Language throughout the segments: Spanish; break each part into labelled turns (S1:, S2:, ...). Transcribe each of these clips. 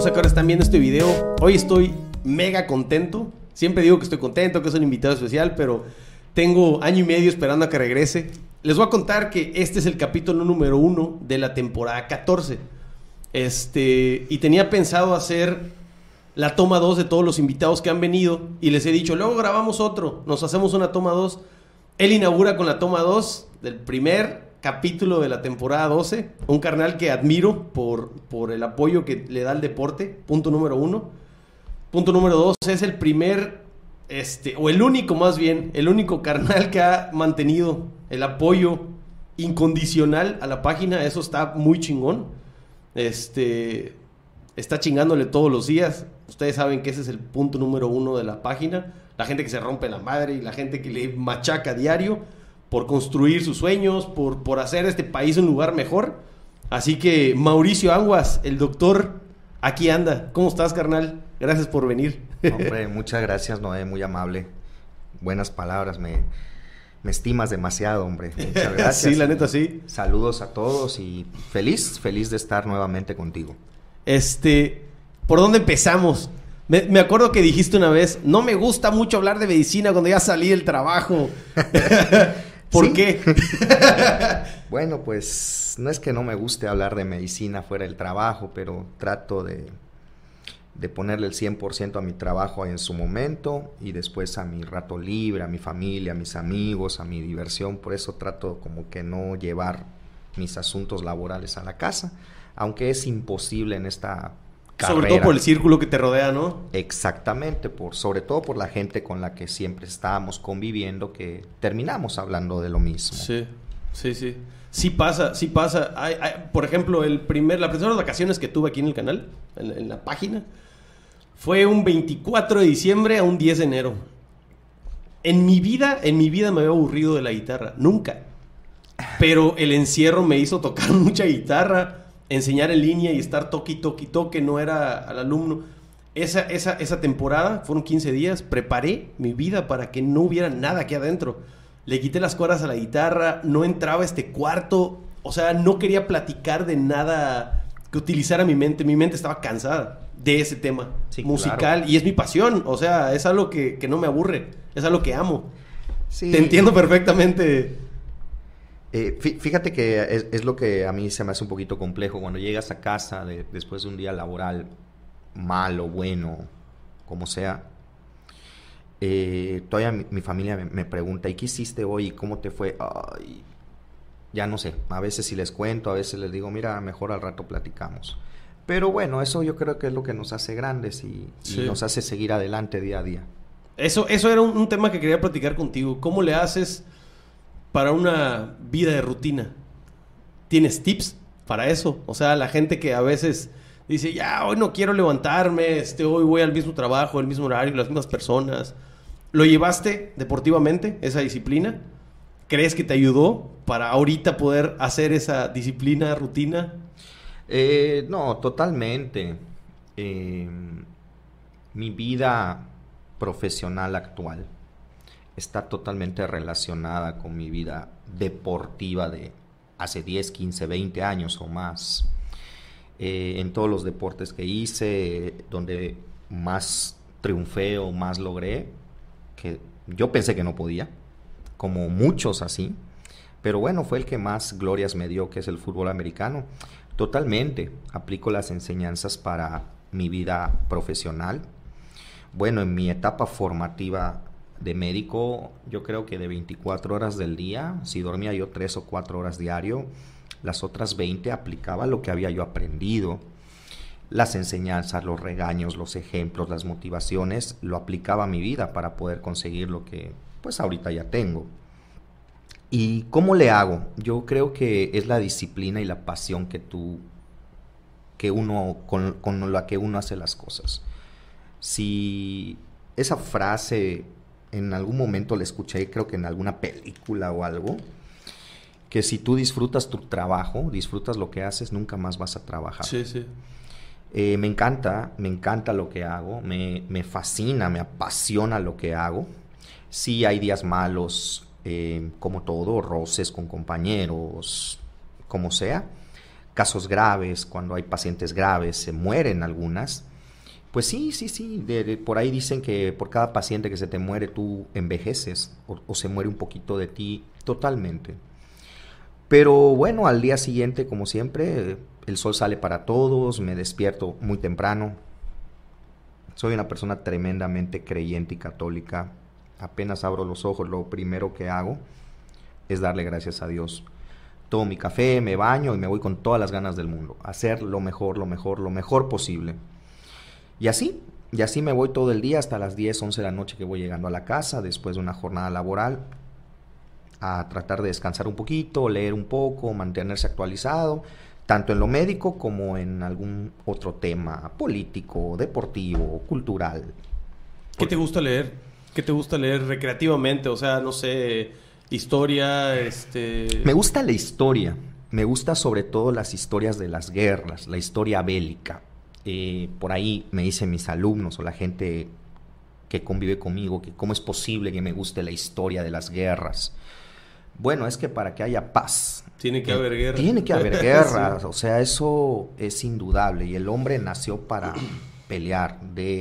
S1: sé a qué hora están viendo este video. Hoy estoy mega contento. Siempre digo que estoy contento, que es un invitado especial, pero tengo año y medio esperando a que regrese. Les voy a contar que este es el capítulo número 1 de la temporada 14. Y tenía pensado hacer la toma 2 de todos los invitados que han venido. Y les he dicho, luego grabamos otro, nos hacemos una toma 2. Él inaugura con la toma 2 del primer capítulo de la temporada 12. Un carnal que admiro por el apoyo que le da al deporte. Punto número 1. Punto número 2, es el primer, o el único más bien, el único carnal que ha mantenido el apoyo incondicional a la página. Eso está muy chingón. Está chingándole todos los días. Ustedes saben que ese es el punto número 1 de la página. La gente que se rompe la madre y la gente que le machaca a diario por construir sus sueños, por hacer este país un lugar mejor. Así que Mauricio Anguas, el doctor, aquí anda. ¿Cómo estás, carnal? Gracias por venir.
S2: Hombre, muchas gracias, Noé, muy amable. Buenas palabras, me estimas demasiado, hombre. Muchas gracias.
S1: Sí, la neta, sí.
S2: Saludos a todos y feliz de estar nuevamente contigo.
S1: ¿Por dónde empezamos? Me acuerdo que dijiste una vez, no me gusta mucho hablar de medicina cuando ya salí del trabajo. ¿Por qué?
S2: Bueno, pues no es que no me guste hablar de medicina fuera del trabajo, pero trato de ponerle el 100% a mi trabajo en su momento y después a mi rato libre, a mi familia, a mis amigos, a mi diversión. Por eso trato como que no llevar mis asuntos laborales a la casa, aunque es imposible en esta carrera.
S1: Sobre todo por el círculo que te rodea, ¿no?
S2: Exactamente, sobre todo por la gente con la que siempre estábamos conviviendo, que terminamos hablando de lo mismo.
S1: Sí. Sí pasa. Por ejemplo, las primeras vacaciones que tuve aquí en el canal, en la página, fue un 24 de diciembre a un 10 de enero. En mi vida me había aburrido de la guitarra, nunca. Pero el encierro me hizo tocar mucha guitarra, enseñar en línea y estar toque, no era al alumno. Esa temporada, fueron 15 días, preparé mi vida para que no hubiera nada aquí adentro. Le quité las cuerdas a la guitarra, no entraba a este cuarto, o sea, no quería platicar de nada que utilizara mi mente. Mi mente estaba cansada de ese tema musical, claro. Y es mi pasión, o sea, es algo que no me aburre, es algo que amo. Sí. Te entiendo perfectamente.
S2: Fíjate que es lo que a mí se me hace un poquito complejo cuando llegas a casa después de un día laboral, malo, bueno, como sea. Todavía mi familia me pregunta, ¿y qué hiciste hoy? ¿Cómo te fue? Ay, ya no sé, a veces sí les cuento, a veces les digo, mira, mejor al rato platicamos. Pero bueno, eso yo creo que es lo que nos hace grandes y nos hace seguir adelante día a día.
S1: Eso era un tema que quería platicar contigo. ¿Cómo le haces para una vida de rutina? ¿Tienes tips para eso? O sea, la gente que a veces dice, ya, hoy no quiero levantarme, hoy voy al mismo trabajo, el mismo horario, las mismas personas. ¿Lo llevaste deportivamente, esa disciplina? ¿Crees que te ayudó para ahorita poder hacer esa disciplina, rutina?
S2: No, totalmente. Mi vida profesional actual está totalmente relacionada con mi vida deportiva de hace 10, 15, 20 años o más. En todos los deportes que hice, donde más triunfé o más logré, que yo pensé que no podía, como muchos así, pero bueno, fue el que más glorias me dio, que es el fútbol americano. Totalmente aplico las enseñanzas para mi vida profesional. Bueno, en mi etapa formativa de médico, yo creo que de 24 horas del día, si dormía yo 3 o 4 horas diario, las otras 20 aplicaba lo que había yo aprendido. Las enseñanzas, los regaños, los ejemplos, las motivaciones, lo aplicaba a mi vida para poder conseguir lo que pues ahorita ya tengo. ¿Y cómo le hago? Yo creo que es la disciplina y la pasión con la que uno hace las cosas. Si esa frase en algún momento la escuché, creo que en alguna película o algo, que si tú disfrutas tu trabajo, disfrutas lo que haces, nunca más vas a trabajar.
S1: Sí.
S2: Me encanta lo que hago, me fascina, me apasiona lo que hago. Sí hay días malos, como todo, roces con compañeros, como sea. casos graves, cuando hay pacientes graves, se mueren algunas. Pues sí, por ahí dicen que por cada paciente que se te muere tú envejeces o se muere un poquito de ti totalmente. Pero bueno, al día siguiente, como siempre, el sol sale para todos, me despierto muy temprano. Soy una persona tremendamente creyente y católica. Apenas abro los ojos, lo primero que hago es darle gracias a Dios. Tomo mi café, me baño y me voy con todas las ganas del mundo. A hacer lo mejor posible. Y así me voy todo el día hasta las 10, 11 de la noche que voy llegando a la casa después de una jornada laboral, a tratar de descansar un poquito, leer un poco, mantenerse actualizado, tanto en lo médico como en algún otro tema político, deportivo, cultural.
S1: ¿Qué te gusta leer? ¿Qué te gusta leer recreativamente? O sea, no sé, historia,
S2: Me gusta la historia. Me gusta sobre todo las historias de las guerras, la historia bélica. Por ahí me dicen mis alumnos o la gente que convive conmigo que cómo es posible que me guste la historia de las guerras. Bueno, es que para que haya paz
S1: tiene que haber guerra.
S2: Tiene que haber guerras,
S1: Sí.
S2: O sea, eso es indudable. Y el hombre nació para pelear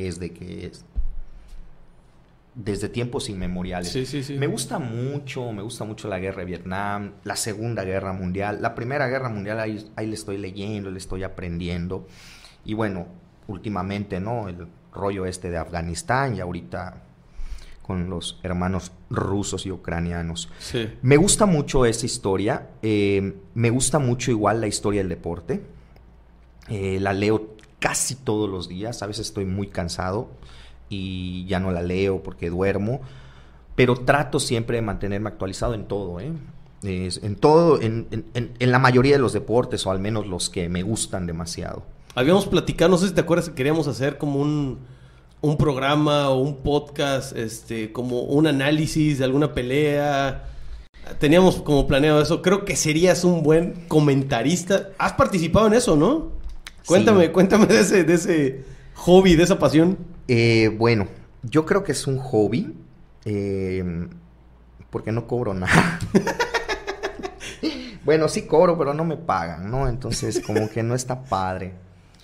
S2: desde tiempos inmemoriales.
S1: Sí.
S2: Me gusta mucho la guerra de Vietnam, la Segunda Guerra Mundial, la Primera Guerra Mundial, ahí le estoy leyendo, le estoy aprendiendo. Y bueno, últimamente, ¿no? El rollo de Afganistán y ahorita con los hermanos rusos y ucranianos.
S1: Sí.
S2: Me gusta mucho esa historia. Me gusta mucho igual la historia del deporte. La leo casi todos los días. A veces estoy muy cansado y ya no la leo porque duermo. Pero trato siempre de mantenerme actualizado en todo, en todo, en la mayoría de los deportes, o al menos los que me gustan demasiado.
S1: Habíamos platicado, no sé si te acuerdas que queríamos hacer como un programa o un podcast, como un análisis de alguna pelea. Teníamos como planeado eso. Creo que serías un buen comentarista. ¿Has participado en eso, no? Cuéntame de ese hobby, de esa pasión.
S2: Bueno, yo creo que es un hobby, porque no cobro nada. Bueno, sí cobro, pero no me pagan, ¿no? Entonces, como que no está padre.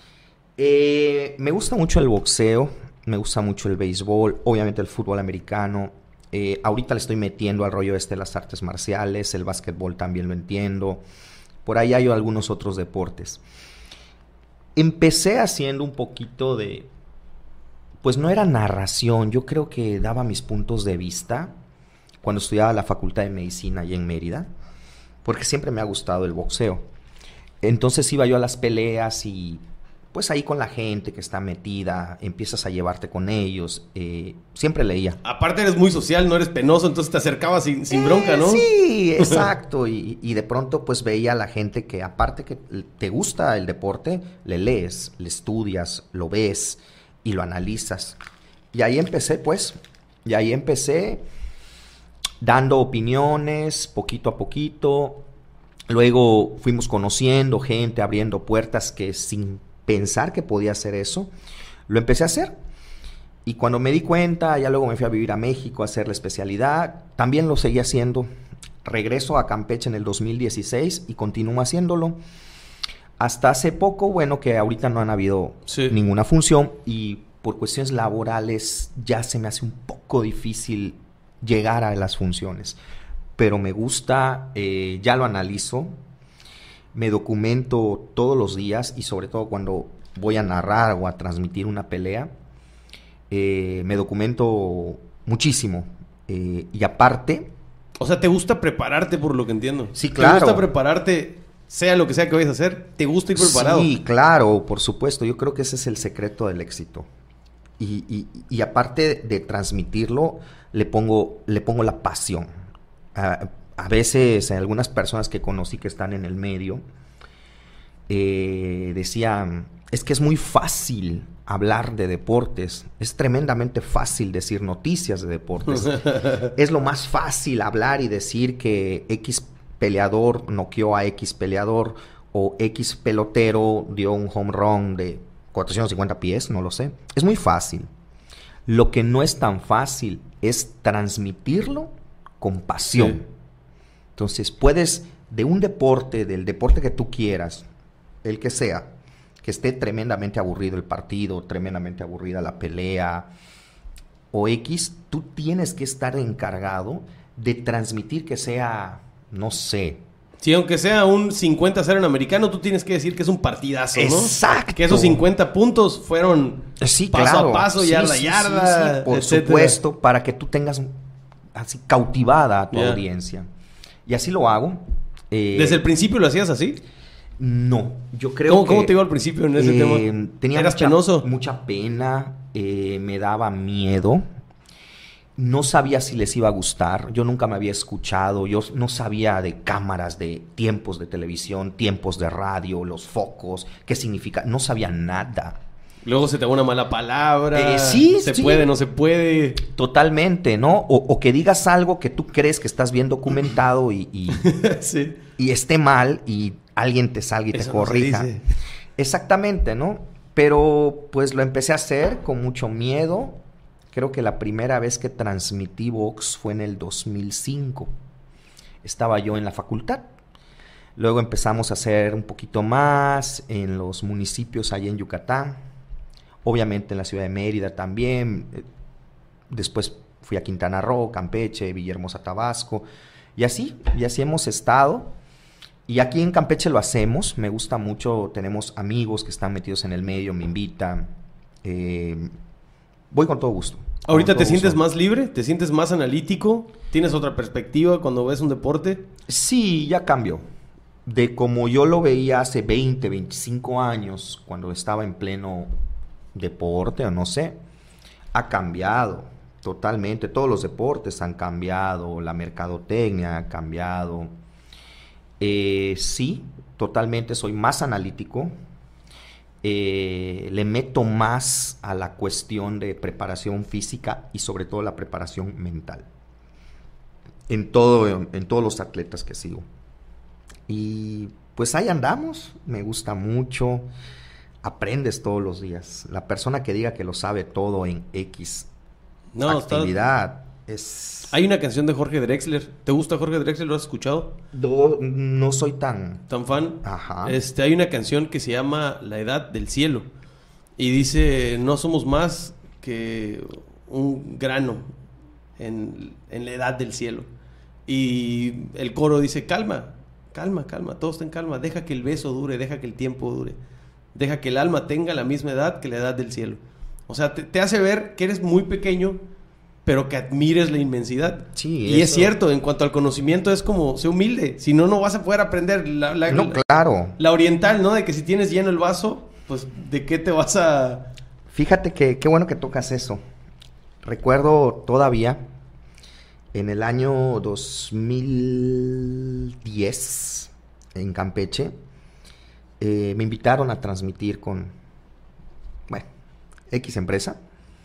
S2: Me gusta mucho el boxeo, me gusta mucho el béisbol, obviamente el fútbol americano. Ahorita le estoy metiendo al rollo de las artes marciales, el básquetbol también lo entiendo. Por ahí hay algunos otros deportes. Empecé haciendo un poquito de... Pues no era narración, yo creo que daba mis puntos de vista cuando estudiaba la Facultad de Medicina allá en Mérida, porque siempre me ha gustado el boxeo. Entonces iba yo a las peleas y pues ahí con la gente que está metida, empiezas a llevarte con ellos, siempre leía.
S1: Aparte eres muy social, no eres penoso, entonces te acercabas sin bronca, ¿no?
S2: Sí, exacto, y de pronto pues veía a la gente que aparte que te gusta el deporte, le lees, le estudias, lo ves y lo analizas. Y ahí empecé dando opiniones poquito a poquito. Luego fuimos conociendo gente, abriendo puertas que sin pensar que podía hacer eso, lo empecé a hacer. Y cuando me di cuenta, ya luego me fui a vivir a México a hacer la especialidad. También lo seguí haciendo. Regreso a Campeche en el 2016 y continúo haciéndolo. Hasta hace poco, bueno, que ahorita no han habido ninguna función y por cuestiones laborales ya se me hace un poco difícil llegar a las funciones. Pero me gusta, ya lo analizo, me documento todos los días y sobre todo cuando voy a narrar o a transmitir una pelea, me documento muchísimo. Y aparte...
S1: O sea, ¿te gusta prepararte por lo que entiendo?
S2: Sí, claro.
S1: ¿Te gusta prepararte, sea lo que sea que vayas a hacer? ¿Te gusta ir preparado?
S2: Sí, claro, por supuesto. Yo creo que ese es el secreto del éxito. Y aparte de transmitirlo, le pongo la pasión. A veces algunas personas que conocí que están en el medio decían, es que es muy fácil hablar de deportes, es tremendamente fácil decir noticias de deportes, es lo más fácil hablar y decir que X peleador noqueó a X peleador o X pelotero dio un home run de 450 pies, no lo sé, es muy fácil. Lo que no es tan fácil es transmitirlo con pasión. Sí. Entonces puedes, de un deporte, del deporte que tú quieras, el que sea, que esté tremendamente aburrido el partido, tremendamente aburrida la pelea o X, tú tienes que estar encargado de transmitir que sea, no sé.
S1: Sí, aunque sea un 50-0 en americano, tú tienes que decir que es un partidazo, ¿no?
S2: Exacto.
S1: Que esos 50 puntos fueron paso a paso, yarda a yarda,
S2: sí, por
S1: etcétera.
S2: supuesto, para que tú tengas así cautivada a tu audiencia. Y así lo hago.
S1: ¿Desde el principio lo hacías así?
S2: No, yo creo
S1: ¿Cómo te iba al principio en ese tema?
S2: Tenía
S1: ¿Eras penoso?
S2: Mucha pena, me daba miedo. No sabía si les iba a gustar, yo nunca me había escuchado, yo no sabía de cámaras, de tiempos de televisión, tiempos de radio, los focos, qué significa, no sabía nada.
S1: Luego se te da una mala palabra,
S2: sí.
S1: puede, no se puede.
S2: Totalmente, ¿no? O que digas algo que tú crees que estás bien documentado y
S1: sí.
S2: Y esté mal y alguien te salga y
S1: Eso
S2: te corrija.
S1: No se dice.
S2: Exactamente, ¿no? Pero pues lo empecé a hacer con mucho miedo. Creo que la primera vez que transmití box fue en el 2005. Estaba yo en la facultad. Luego empezamos a hacer un poquito más en los municipios allá en Yucatán. Obviamente en la ciudad de Mérida también. Después fui a Quintana Roo, Campeche, Villahermosa, Tabasco. Y así hemos estado. Y aquí en Campeche lo hacemos. Me gusta mucho. Tenemos amigos que están metidos en el medio, me invitan. Voy con todo gusto.
S1: ¿Ahorita te sientes más libre? ¿Te sientes más analítico? ¿Tienes otra perspectiva cuando ves un deporte?
S2: Sí, ya cambió. De como yo lo veía hace 20, 25 años, cuando estaba en pleno deporte o no sé, ha cambiado totalmente. Todos los deportes han cambiado, la mercadotecnia ha cambiado. Sí, totalmente soy más analítico. Le meto más a la cuestión de preparación física y sobre todo la preparación mental en todos los atletas que sigo. Y pues ahí andamos, me gusta mucho, aprendes todos los días. La persona que diga que lo sabe todo en X actividad es...
S1: Hay una canción de Jorge Drexler. ¿Te gusta Jorge Drexler? ¿Lo has escuchado?
S2: No soy tan
S1: fan.
S2: Ajá.
S1: Hay una canción que se llama La Edad del Cielo. Y dice, no somos más que un grano en la edad del cielo. Y el coro dice, calma, todo está en calma. Deja que el beso dure, deja que el tiempo dure. Deja que el alma tenga la misma edad que la edad del cielo. O sea, te hace ver que eres muy pequeño, pero que admires la inmensidad.
S2: Sí,
S1: y es cierto, en cuanto al conocimiento es como, sé humilde, si no, no vas a poder aprender.
S2: Claro.
S1: La oriental, ¿no? De que si tienes lleno el vaso, pues, ¿de qué te vas a...?
S2: Fíjate que qué bueno que tocas eso. Recuerdo todavía, en el año 2010, en Campeche, me invitaron a transmitir con, X empresa.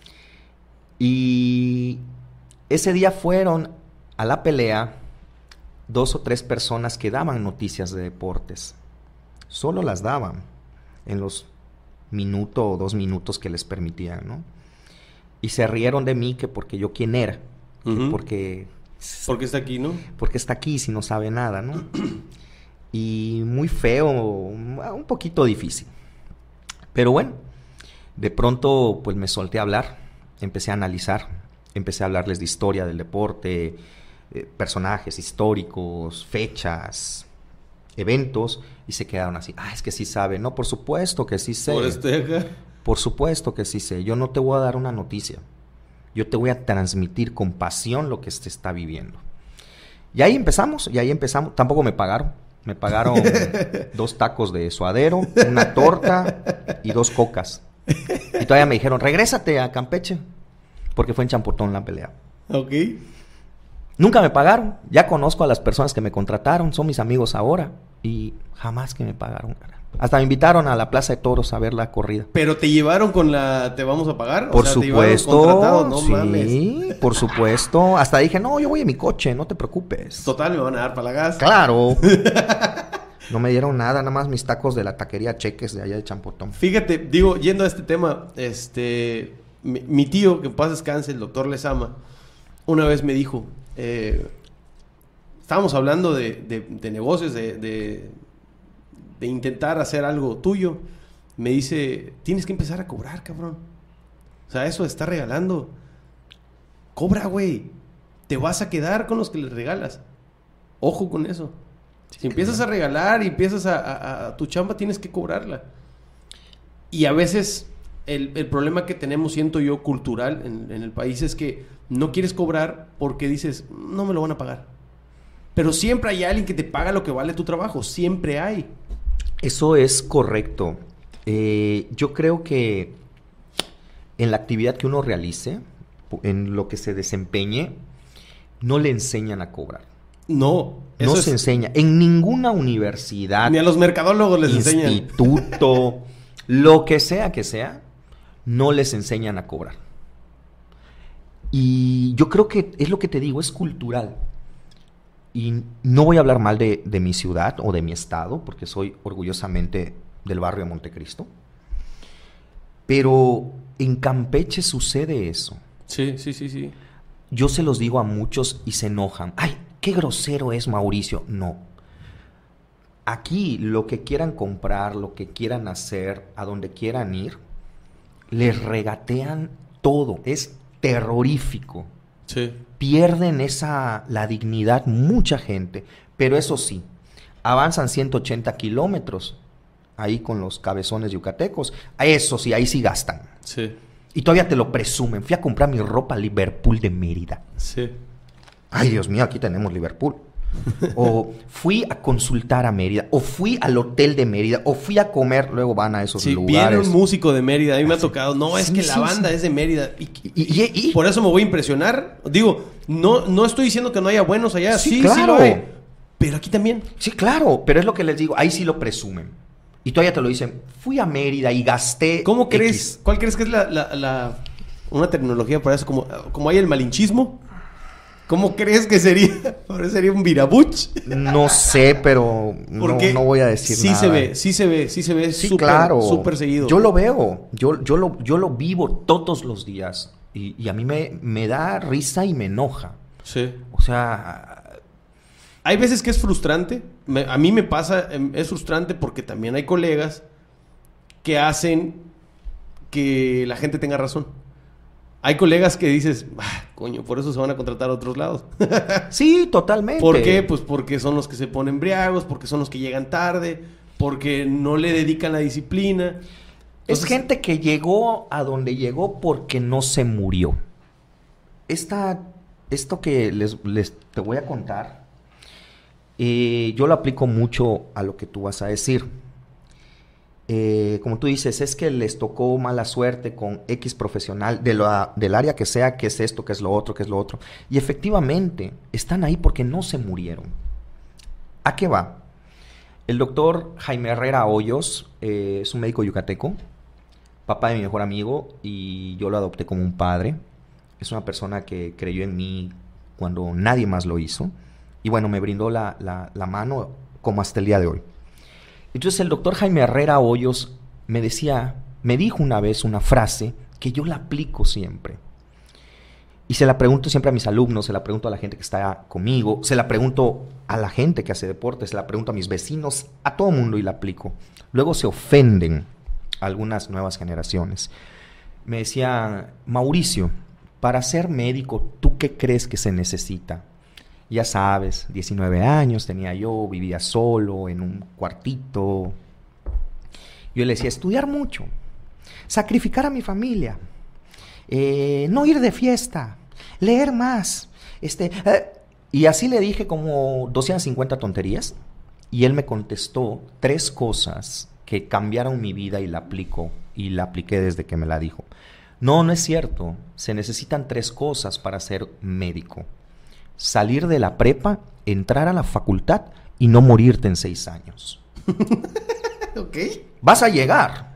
S2: Y ese día fueron a la pelea 2 o 3 personas que daban noticias de deportes. Solo las daban en los minuto o 2 minutos que les permitían, ¿no? Y se rieron de mí que porque yo quién era.
S1: Uh-huh.
S2: Porque
S1: está aquí, ¿no?
S2: Porque está aquí si no sabe nada, ¿no? Y muy feo, un poquito difícil. Pero bueno, de pronto pues me solté a hablar. Empecé a analizar, empecé a hablarles de historia del deporte, personajes históricos, fechas, eventos, y se quedaron así. Es que sí sabe. No, por supuesto que sí sé. Por supuesto que sí sé. Yo no te voy a dar una noticia. Yo te voy a transmitir con pasión lo que se está viviendo. Y ahí empezamos. Tampoco me pagaron. Me pagaron 2 tacos de suadero, una torta y 2 cocas. Y todavía me dijeron, regrésate a Campeche, porque fue en Champotón la pelea.
S1: Ok.
S2: Nunca me pagaron. Ya conozco a las personas que me contrataron, son mis amigos ahora, y jamás que me pagaron. Hasta me invitaron a la Plaza de Toros a ver la corrida.
S1: ¿Pero te llevaron con la te vamos a pagar?
S2: Por supuesto,
S1: no
S2: sí,
S1: mames.
S2: Por supuesto. Hasta dije, no, yo voy en mi coche, no te preocupes.
S1: Total, me van a dar para la gas.
S2: Claro. No me dieron nada más mis tacos de la taquería Cheques de allá de Champotón.
S1: Fíjate, digo, yendo a este tema, mi tío, que en paz descanse, el doctor Lezama, una vez me dijo, estábamos hablando de negocios, de de intentar hacer algo tuyo, me dice, tienes que empezar a cobrar, cabrón. O sea, eso de estar regalando. Cobra, güey. Te vas a quedar con los que les regalas. Ojo con eso. Si empiezas a regalar y empiezas a tu chamba, tienes que cobrarla. Y a veces el problema que tenemos, siento yo, cultural en el país es que no quieres cobrar porque dices, no me lo van a pagar. Pero siempre hay alguien que te paga lo que vale tu trabajo. Siempre hay.
S2: Eso es correcto. Yo creo que en la actividad que uno realice, en lo que se desempeñe, no le enseñan a cobrar.
S1: No.
S2: No se enseña. En ninguna universidad.
S1: Ni a los mercadólogos les enseñan.
S2: Instituto, lo que sea, no les enseñan a cobrar. Y yo creo que es lo que te digo, es cultural. Y no voy a hablar mal de mi ciudad o de mi estado, porque soy orgullosamente del barrio de Montecristo. Pero en Campeche sucede eso.
S1: Sí, sí, sí, sí.
S2: Yo se los digo a muchos y se enojan. ¡Ay, qué grosero es Mauricio! No. Aquí lo que quieran comprar, lo que quieran hacer, a donde quieran ir, les regatean todo. Es terrorífico.
S1: Sí.
S2: Pierden la dignidad mucha gente. Pero eso sí, avanzan 180 kilómetros ahí con los cabezones yucatecos. Eso sí, ahí sí gastan.
S1: Sí.
S2: Y todavía te lo presumen. Fui a comprar mi ropa a Liverpool de Mérida.
S1: Sí.
S2: Ay, Dios mío, aquí tenemos Liverpool. O fui a consultar a Mérida, o fui al hotel de Mérida, o fui a comer, luego van a esos lugares.
S1: Viene un músico de Mérida, a mí me ha tocado. No, es que la banda es de Mérida. Y por eso me voy a impresionar. Digo, no estoy diciendo que no haya buenos allá. Sí,
S2: claro.
S1: Sí lo hay. Pero aquí también.
S2: Sí, claro, pero es lo que les digo, ahí sí lo presumen. Y todavía te lo dicen, fui a Mérida y gasté.
S1: ¿Cómo crees? ¿Cuál crees que es una tecnología para eso? Como hay el malinchismo. ¿Cómo crees que sería? ¿Ahora sería un virabuch?
S2: No sé, pero no voy a decir nada.
S1: Sí se ve
S2: Sí,
S1: súper,
S2: claro.
S1: Súper seguido.
S2: Yo lo veo, yo lo vivo todos los días. Y a mí me da risa y me enoja.
S1: Sí.
S2: O sea...
S1: Hay veces que es frustrante. A mí me pasa, es frustrante porque también hay colegas que hacen que la gente tenga razón. Hay colegas que dices, coño, por eso se van a contratar a otros lados.
S2: Sí, totalmente.
S1: ¿Por qué? Pues porque son los que se ponen briagos, porque son los que llegan tarde, porque no le dedican la disciplina. Entonces,
S2: es gente que llegó a donde llegó porque no se murió. Esto que te voy a contar, yo lo aplico mucho a lo que tú vas a decir. Como tú dices, es que les tocó mala suerte con X profesional del área que sea, que es esto, que es lo otro, que es lo otro. Y efectivamente, están ahí porque no se murieron. ¿A qué va? El doctor Jaime Herrera Hoyos es un médico yucateco, papá de mi mejor amigo, y yo lo adopté como un padre. Es una persona que creyó en mí cuando nadie más lo hizo. Y bueno, me brindó la mano como hasta el día de hoy. Entonces el doctor Jaime Herrera Hoyos me dijo una vez una frase que yo la aplico siempre. Y se la pregunto siempre a mis alumnos, se la pregunto a la gente que está conmigo, se la pregunto a la gente que hace deporte, se la pregunto a mis vecinos, a todo mundo y la aplico. Luego se ofenden algunas nuevas generaciones. Me decía, Mauricio, para ser médico, ¿tú qué crees que se necesita? Ya sabes, 19 años tenía yo, vivía solo en un cuartito. Yo le decía, estudiar mucho, sacrificar a mi familia, no ir de fiesta, leer más. Y así le dije como 250 tonterías. Y él me contestó 3 cosas que cambiaron mi vida y la aplico. Y la apliqué desde que me la dijo. No es cierto. Se necesitan 3 cosas para ser médico. Salir de la prepa, entrar a la facultad y no morirte en 6 años.
S1: Ok.
S2: Vas a llegar.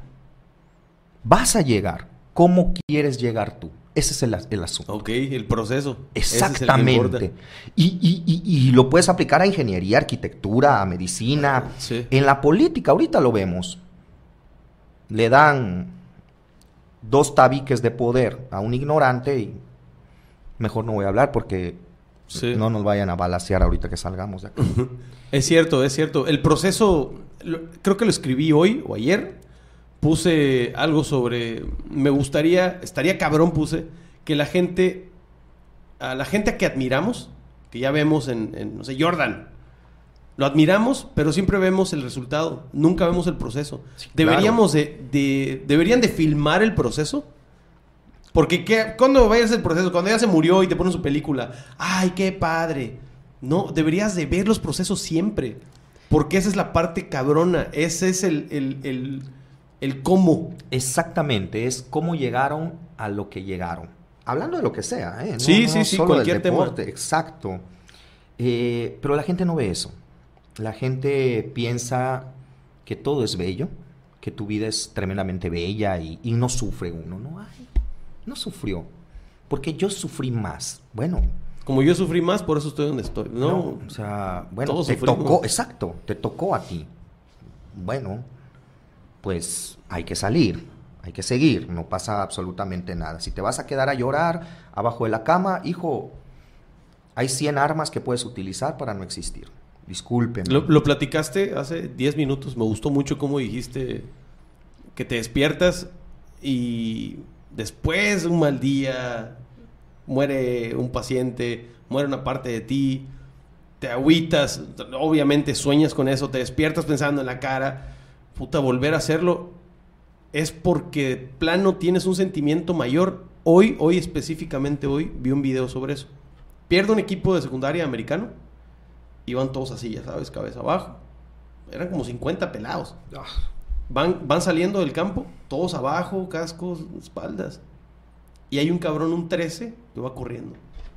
S2: ¿Cómo quieres llegar tú? Ese es el asunto.
S1: Ok, el proceso.
S2: Exactamente. Y lo puedes aplicar a ingeniería, arquitectura, a medicina.
S1: Sí.
S2: En la política, ahorita lo vemos. Le dan 2 tabiques de poder a un ignorante y mejor no voy a hablar porque
S1: Sí.
S2: No nos vayan a balacear ahorita que salgamos de acá.
S1: Es cierto, es cierto. El proceso, creo que lo escribí hoy o ayer. Puse algo sobre, estaría cabrón, puse, que a la gente que admiramos, que ya vemos no sé, Jordan, lo admiramos, pero siempre vemos el resultado, nunca vemos el proceso. Sí, deberíamos claro. Deberían de filmar el proceso. Porque ¿cuándo vayas el proceso? Cuando ya se murió y te ponen su película. ¡Ay, qué padre! No, deberías de ver los procesos siempre. Porque esa es la parte cabrona. Ese es el cómo.
S2: Exactamente, es cómo llegaron a lo que llegaron. Hablando de lo que sea, ¿eh?
S1: Sí, solo cualquier
S2: del deporte,
S1: tema.
S2: Exacto. Pero la gente no ve eso. La gente piensa que todo es bello, que tu vida es tremendamente bella y no sufre uno. No sufrió, porque yo sufrí más. Bueno.
S1: Como yo sufrí más, por eso estoy donde estoy. No,
S2: o sea, bueno,
S1: todos
S2: te
S1: sufrimos.
S2: Tocó, exacto, te tocó a ti. Bueno, pues hay que salir, hay que seguir, no pasa absolutamente nada. Si te vas a quedar a llorar abajo de la cama, hijo, hay 100 armas que puedes utilizar para no existir. Discúlpenme.
S1: Lo platicaste hace 10 minutos, me gustó mucho cómo dijiste que te despiertas y después de un mal día muere un paciente, muere una parte de ti, te agüitas, obviamente sueñas con eso, te despiertas pensando en la cara. Puta, volver a hacerlo es porque de plano tienes un sentimiento mayor. Hoy específicamente hoy, vi un video sobre eso. Pierde un equipo de secundaria americano. Iban todos así, ya sabes, cabeza abajo. Eran como 50 pelados. Van saliendo del campo, todos abajo, cascos, espaldas. Y hay un cabrón, un 13, que va corriendo.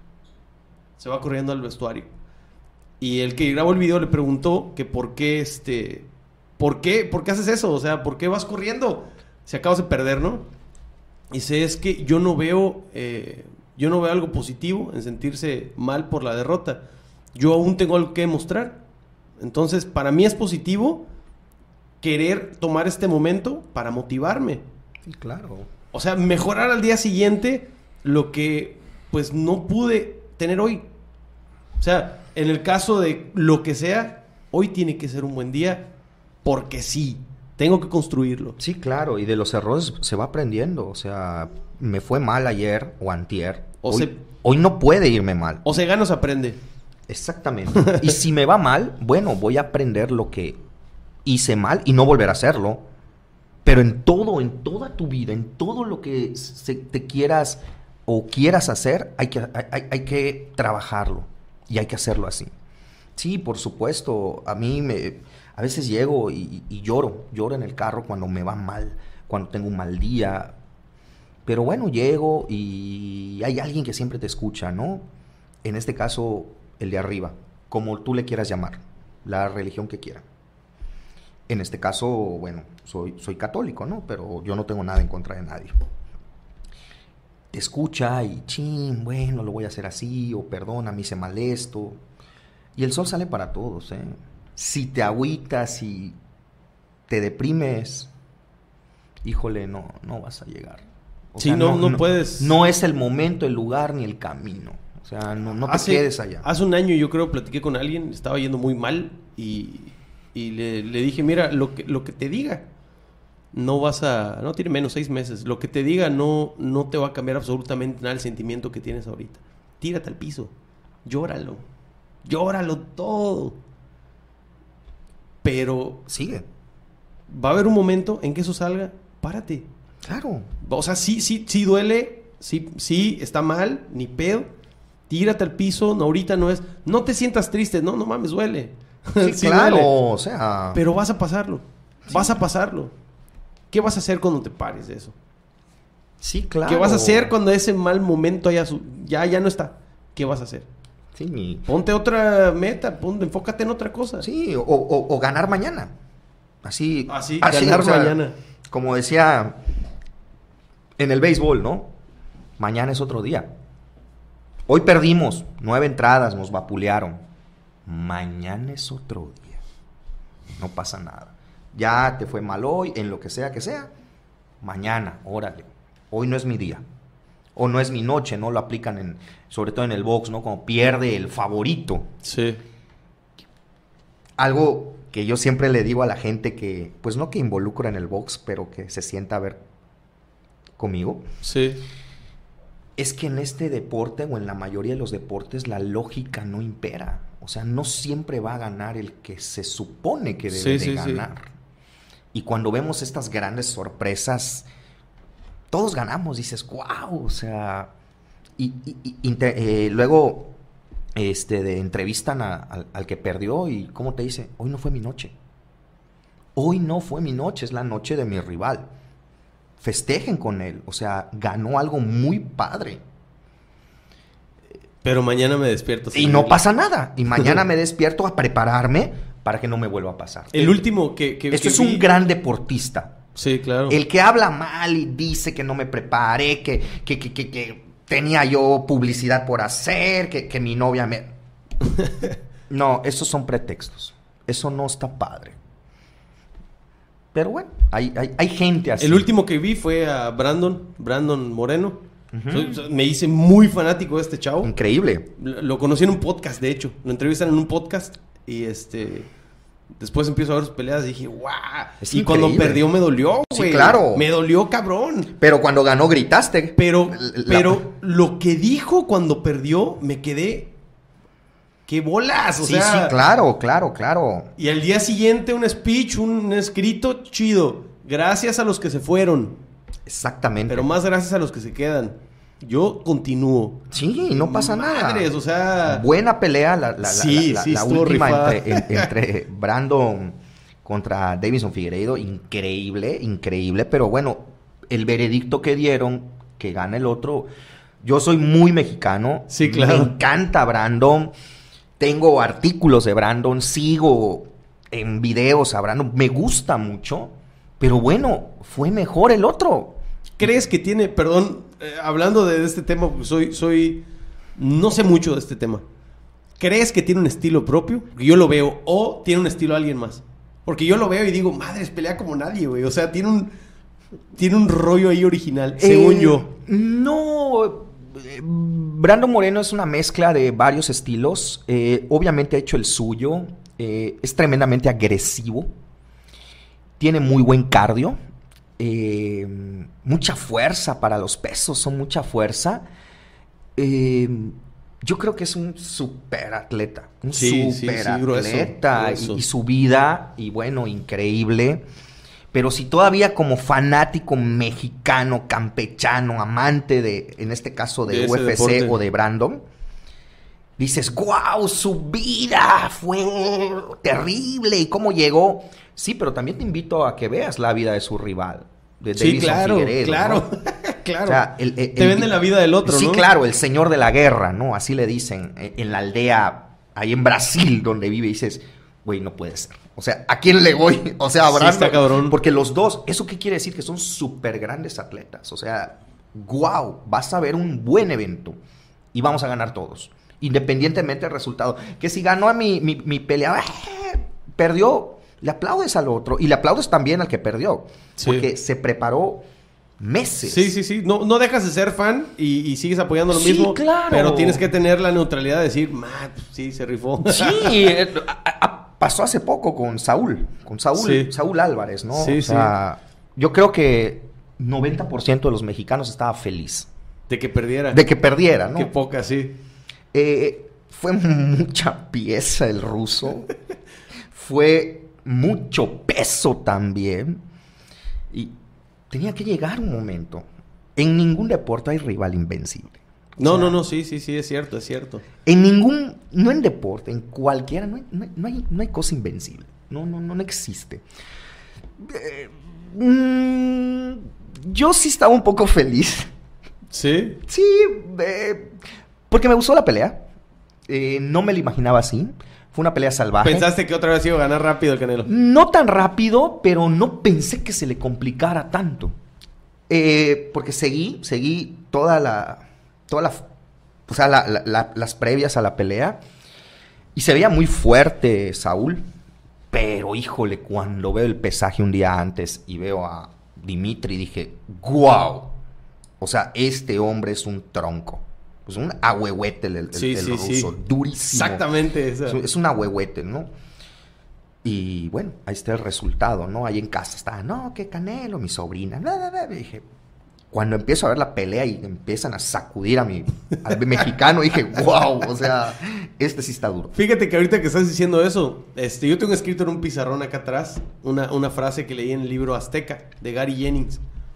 S1: Se va corriendo al vestuario. Y el que grabó el video le preguntó que por qué ¿Por qué haces eso? O sea, ¿por qué vas corriendo? Si acabas de perder, ¿no? Y dice, es que yo no veo algo positivo en sentirse mal por la derrota. Yo aún tengo algo que demostrar. Entonces, para mí es positivo querer tomar este momento para motivarme.
S2: Sí, claro.
S1: O sea, mejorar al día siguiente lo que, pues, no pude tener hoy. O sea, en el caso de lo que sea, hoy tiene que ser un buen día. Porque sí, tengo que construirlo.
S2: Sí, claro, y de los errores se va aprendiendo. O sea, me fue mal ayer o antier. Hoy no puede irme mal.
S1: O se gana o se aprende.
S2: Exactamente. Y si me va mal, bueno, voy a aprender lo que hice mal y no volver a hacerlo. Pero en toda tu vida, en todo lo que te quieras o quieras hacer, hay que trabajarlo. Y hay que hacerlo así. Sí, por supuesto, a veces llego y lloro en el carro cuando me va mal, cuando tengo un mal día. Pero bueno, llego y hay alguien que siempre te escucha, ¿no? En este caso, el de arriba, como tú le quieras llamar, la religión que quiera. En este caso, bueno, soy católico, ¿no? Pero yo no tengo nada en contra de nadie. Te escucha y, bueno, lo voy a hacer así, o perdona, me hice mal esto. Y el sol sale para todos, ¿eh? Si te agüitas y te deprimes, híjole, no vas a llegar. O sea, no puedes. No es el momento, el lugar ni el camino. O sea, no te quedes allá.
S1: Hace un año yo creo platiqué con alguien, estaba yendo muy mal y le dije, mira, lo que te diga, no tiene menos 6 meses, lo que te diga no te va a cambiar absolutamente nada el sentimiento que tienes ahorita. Tírate al piso, llóralo todo. Pero
S2: sigue.
S1: Va a haber un momento en que eso salga, párate.
S2: Claro.
S1: O sea, sí duele, sí está mal, ni pedo. Tírate al piso, no, ahorita no es. No te sientas triste, no mames, duele.
S2: Sí, claro, duele. O sea.
S1: Pero vas a pasarlo. Sí. Vas a pasarlo. ¿Qué vas a hacer cuando te pares de eso?
S2: Sí, claro.
S1: ¿Qué vas a hacer cuando ese mal momento ya no está? ¿Qué vas a hacer?
S2: Sí.
S1: Ponte otra meta, enfócate en otra cosa.
S2: Sí, o ganar mañana. Así
S1: ganar mañana.
S2: Como decía en el béisbol, ¿no? Mañana es otro día. Hoy perdimos 9 entradas, nos vapulearon. Mañana es otro día. No pasa nada. Ya te fue mal hoy, en lo que sea. Mañana, órale. Hoy no es mi día. o no es mi noche, ¿no? Lo aplican sobre todo en el box, ¿no? Como pierde el favorito.
S1: Sí.
S2: Algo que yo siempre le digo a la gente que, pues no que involucra en el box, pero que se sienta a ver conmigo.
S1: Sí.
S2: Es que en este deporte o en la mayoría de los deportes la lógica no impera. O sea, no siempre va a ganar el que se supone que debe de ganar. Sí. Y cuando vemos estas grandes sorpresas, todos ganamos, dices, wow, o sea... luego entrevistan al que perdió y ¿cómo te dice? Hoy no fue mi noche. Hoy no fue mi noche, es la noche de mi rival. Festejen con él, o sea, ganó algo muy padre.
S1: Pero mañana me despierto.
S2: Y no pasa nada. Y mañana me despierto a prepararme para que no me vuelva a pasar.
S1: El último
S2: Esto es un gran deportista.
S1: Sí, claro.
S2: El que habla mal y dice que no me preparé, que tenía yo publicidad por hacer, que mi novia me... No, esos son pretextos. Eso no está padre. Pero bueno, hay gente así.
S1: El último que vi fue a Brandon Moreno. Me hice muy fanático de este chavo.
S2: Increíble.
S1: Lo conocí en un podcast, de hecho. Lo entrevistan en un podcast y después empiezo a ver sus peleas y dije, ¡guau!
S2: Es
S1: y
S2: increíble.
S1: Cuando perdió me dolió, güey.
S2: Sí, claro.
S1: Me dolió, cabrón.
S2: Pero cuando ganó gritaste.
S1: Pero lo que dijo cuando perdió, me quedé... ¡Qué bolas! O sea,
S2: sí, claro.
S1: Y al día siguiente un speech, un escrito chido. Gracias a los que se fueron.
S2: Exactamente.
S1: Pero más gracias a los que se quedan. Yo continúo.
S2: Sí, no pasa nada.
S1: O sea...
S2: Buena pelea la última entre Brandon contra Deiveson Figueiredo. Increíble. Pero bueno, el veredicto que dieron, que gana el otro... Yo soy muy mexicano.
S1: Sí, claro.
S2: Me encanta Brandon. Tengo artículos de Brandon. Sigo en videos a Brandon. Me gusta mucho. Pero bueno, fue mejor el otro.
S1: ¿Crees que tiene, perdón, hablando de este tema, no sé mucho de este tema. ¿Crees que tiene un estilo propio? Porque yo lo veo. ¿O tiene un estilo alguien más? Porque yo lo veo y digo, madres, pelea como nadie, güey. O sea, tiene un rollo ahí original, según yo.
S2: No, Brandon Moreno es una mezcla de varios estilos. Obviamente ha hecho el suyo. Es tremendamente agresivo. Tiene muy buen cardio. Mucha fuerza para los pesos, son mucha fuerza. Yo creo que es un super atleta.
S1: Grueso.
S2: Y su vida, y bueno, increíble. Pero si todavía como fanático mexicano, campechano, amante en este caso de UFC deporte, o de Brandon, dices, ¡guau! Su vida fue terrible. ¿Y cómo llegó? Sí, pero también te invito a que veas la vida de su rival. De
S1: Deiveson Figueiredo, claro.
S2: ¿no?
S1: Claro.
S2: O sea,
S1: te venden la vida del otro,
S2: sí,
S1: ¿no?
S2: Sí, claro, el señor de la guerra, ¿no? Así le dicen en la aldea, ahí en Brasil, donde vive, y dices, güey, no puede ser. O sea, ¿a quién le voy? O sea, a Brandon.
S1: Sí, está cabrón.
S2: Porque los dos, ¿eso qué quiere decir? Que son súper grandes atletas. O sea, guau, vas a ver un buen evento y vamos a ganar todos. Independientemente del resultado. Que si ganó a mi pelea, perdió, le aplaudes al otro y le aplaudes también al que perdió. Sí. Porque se preparó meses.
S1: Sí. No dejas de ser fan y sigues apoyando lo mismo.
S2: Claro.
S1: Pero tienes que tener la neutralidad de decir, sí, se rifó.
S2: Sí, pasó hace poco con Saúl.
S1: Sí.
S2: Saúl Álvarez, ¿no?
S1: Sí,
S2: o sea, yo creo que 90% de los mexicanos estaba feliz.
S1: De que perdiera.
S2: ¿no?
S1: Qué poca, sí.
S2: Fue mucha pieza el ruso. Fue mucho peso también. Y tenía que llegar un momento. En ningún deporte hay rival invencible.
S1: No, sí, es cierto.
S2: En ningún, no en deporte, en cualquiera, no hay cosa invencible. No existe. Yo sí estaba un poco feliz.
S1: ¿Sí?
S2: Sí, porque me gustó la pelea. No me la imaginaba así. Fue una pelea salvaje.
S1: ¿Pensaste que otra vez iba a ganar rápido el Canelo?
S2: No tan rápido, pero no pensé que se le complicara tanto. Porque seguí las previas a la pelea. Y se veía muy fuerte Saúl. Pero, híjole, cuando veo el pesaje un día antes y veo a Dimitri, dije, ¡guau! O sea, este hombre es un tronco. Es un ahuehuete el ruso, durísimo.
S1: Exactamente.
S2: Es un ahuehuete, ¿no? Y bueno, ahí está el resultado, ¿no? Ahí en casa está, no, que Canelo, mi sobrina. Dije, cuando empiezo a ver la pelea y empiezan a sacudir al mexicano, dije, wow, o sea, este sí está duro.
S1: Fíjate que ahorita que estás diciendo eso, yo tengo escrito en un pizarrón acá atrás una frase que leí en el libro Azteca de Gary Jennings.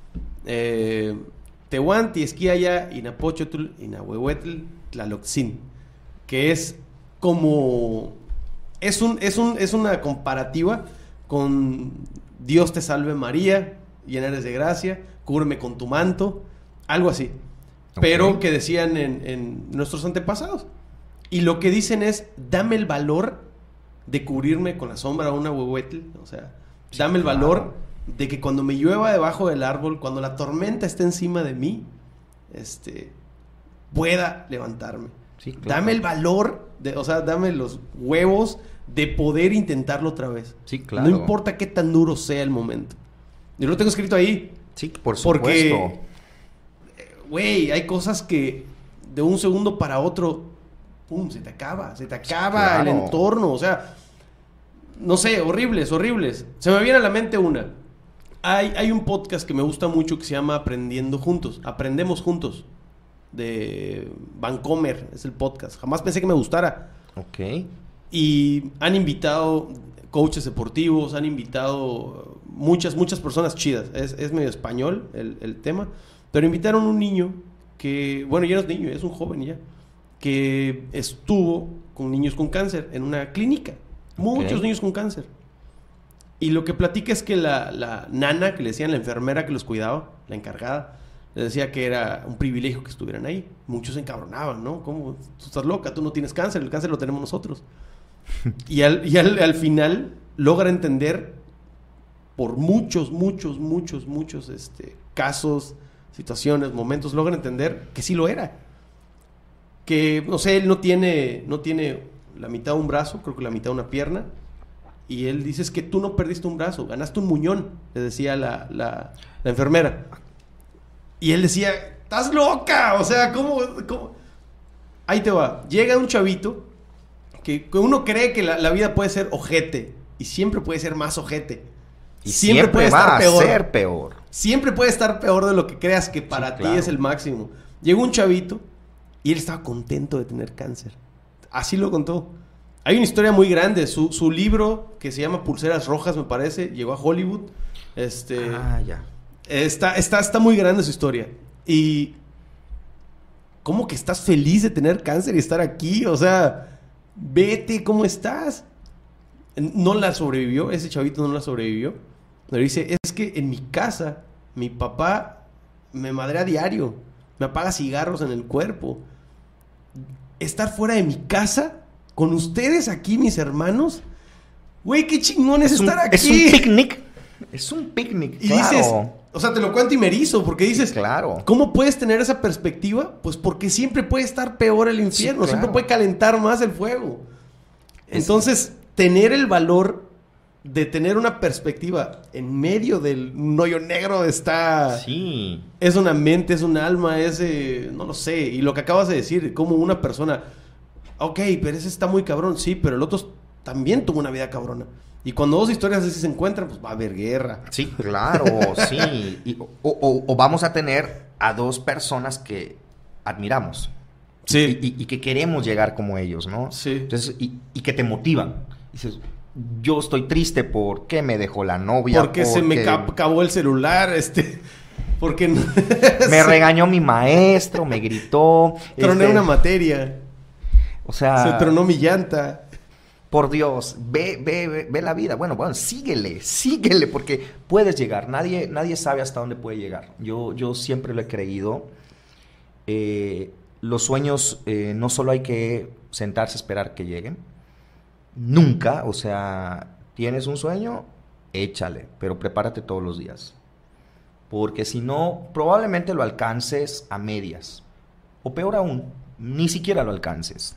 S1: Tehuanti, Esquiaya, Inapochotl, Inahuehuetl, Tlaloxin. Que es como... Es una comparativa con Dios te salve María, llena eres de gracia, cúbreme con tu manto, algo así. Okay. Pero que decían en nuestros antepasados. Y lo que dicen es, dame el valor de cubrirme con la sombra de una huehuetl. O sea, sí, dame el valor de que cuando me llueva debajo del árbol, cuando la tormenta esté encima de mí, pueda levantarme. Sí, claro. Dame el valor, dame los huevos de poder intentarlo otra vez.
S2: Sí, claro.
S1: No importa qué tan duro sea el momento. Yo lo tengo escrito ahí.
S2: Sí, por supuesto.
S1: Porque, güey, hay cosas que de un segundo para otro, pum, se te acaba claro. El entorno. O sea, no sé, horribles. Se me viene a la mente una. Hay un podcast que me gusta mucho que se llama Aprendemos Juntos. De Vancomer, es el podcast. Jamás pensé que me gustara.
S2: Ok.
S1: Y han invitado coaches deportivos, han invitado muchas personas chidas. Es medio español el tema. Pero invitaron un niño que, bueno, ya no es niño, es un joven ya, que estuvo con niños con cáncer en una clínica. Muchos niños con cáncer. Y lo que platica es que la nana, que le decían la enfermera que los cuidaba, la encargada, les decía que era un privilegio que estuvieran ahí. Muchos se encabronaban, ¿no? ¿Cómo? Tú estás loca, tú no tienes cáncer, el cáncer lo tenemos nosotros. Y al final logra entender por muchos casos, situaciones, momentos, logra entender que sí lo era. Que, no sé, él no tiene la mitad de un brazo, creo que la mitad de una pierna. Y él dice, es que tú no perdiste un brazo, ganaste un muñón, le decía la enfermera. Y él decía, ¡estás loca! O sea, ¿cómo? Ahí te va. Llega un chavito que uno cree que la vida puede ser ojete. Y siempre puede ser más ojete.
S2: Y siempre puede estar peor. Ser peor.
S1: Siempre puede estar peor de lo que creas que para ti es el máximo. Llegó un chavito y él estaba contento de tener cáncer. Así lo contó. Hay una historia muy grande. Su libro, que se llama Pulseras Rojas, me parece, llegó a Hollywood.
S2: Ya.
S1: Está muy grande su historia. Y ¿cómo que estás feliz de tener cáncer y estar aquí? O sea, vete, ¿cómo estás? No la sobrevivió, ese chavito no la sobrevivió. Pero dice, es que en mi casa, mi papá me madrea a diario, me apaga cigarros en el cuerpo. Estar fuera de mi casa, con ustedes aquí, mis hermanos, güey, qué chingón es estar aquí.
S2: Es un picnic. Es un picnic,
S1: y claro. Dices, o sea, te lo cuento y me erizo, porque dices,
S2: claro.
S1: ¿Cómo puedes tener esa perspectiva? Pues porque siempre puede estar peor el infierno, sí, claro. Siempre puede calentar más el fuego. Entonces, tener el valor de tener una perspectiva en medio del hoyo negro está...
S2: Sí.
S1: Es una mente, es un alma, no lo sé. Y lo que acabas de decir, como una persona, ok, pero ese está muy cabrón, sí, pero el otro también tuvo una vida cabrona. Y cuando dos historias así se encuentran, pues va a haber guerra.
S2: Sí, claro, sí. O vamos a tener a dos personas que admiramos.
S1: Sí.
S2: Y que queremos llegar como ellos, ¿no?
S1: Sí.
S2: Entonces, y que te motivan. Dices, yo estoy triste porque me dejó la novia.
S1: Porque se me acabó el celular, porque no...
S2: me regañó mi maestro, me gritó.
S1: Troné una materia.
S2: O sea...
S1: Se tronó mi llanta.
S2: Por Dios, ve la vida. Bueno, síguele, porque puedes llegar. Nadie sabe hasta dónde puede llegar. Yo siempre lo he creído. Los sueños no solo hay que sentarse a esperar que lleguen. Nunca, o sea, tienes un sueño, échale, pero prepárate todos los días. Porque si no, probablemente lo alcances a medias. O peor aún, ni siquiera lo alcances.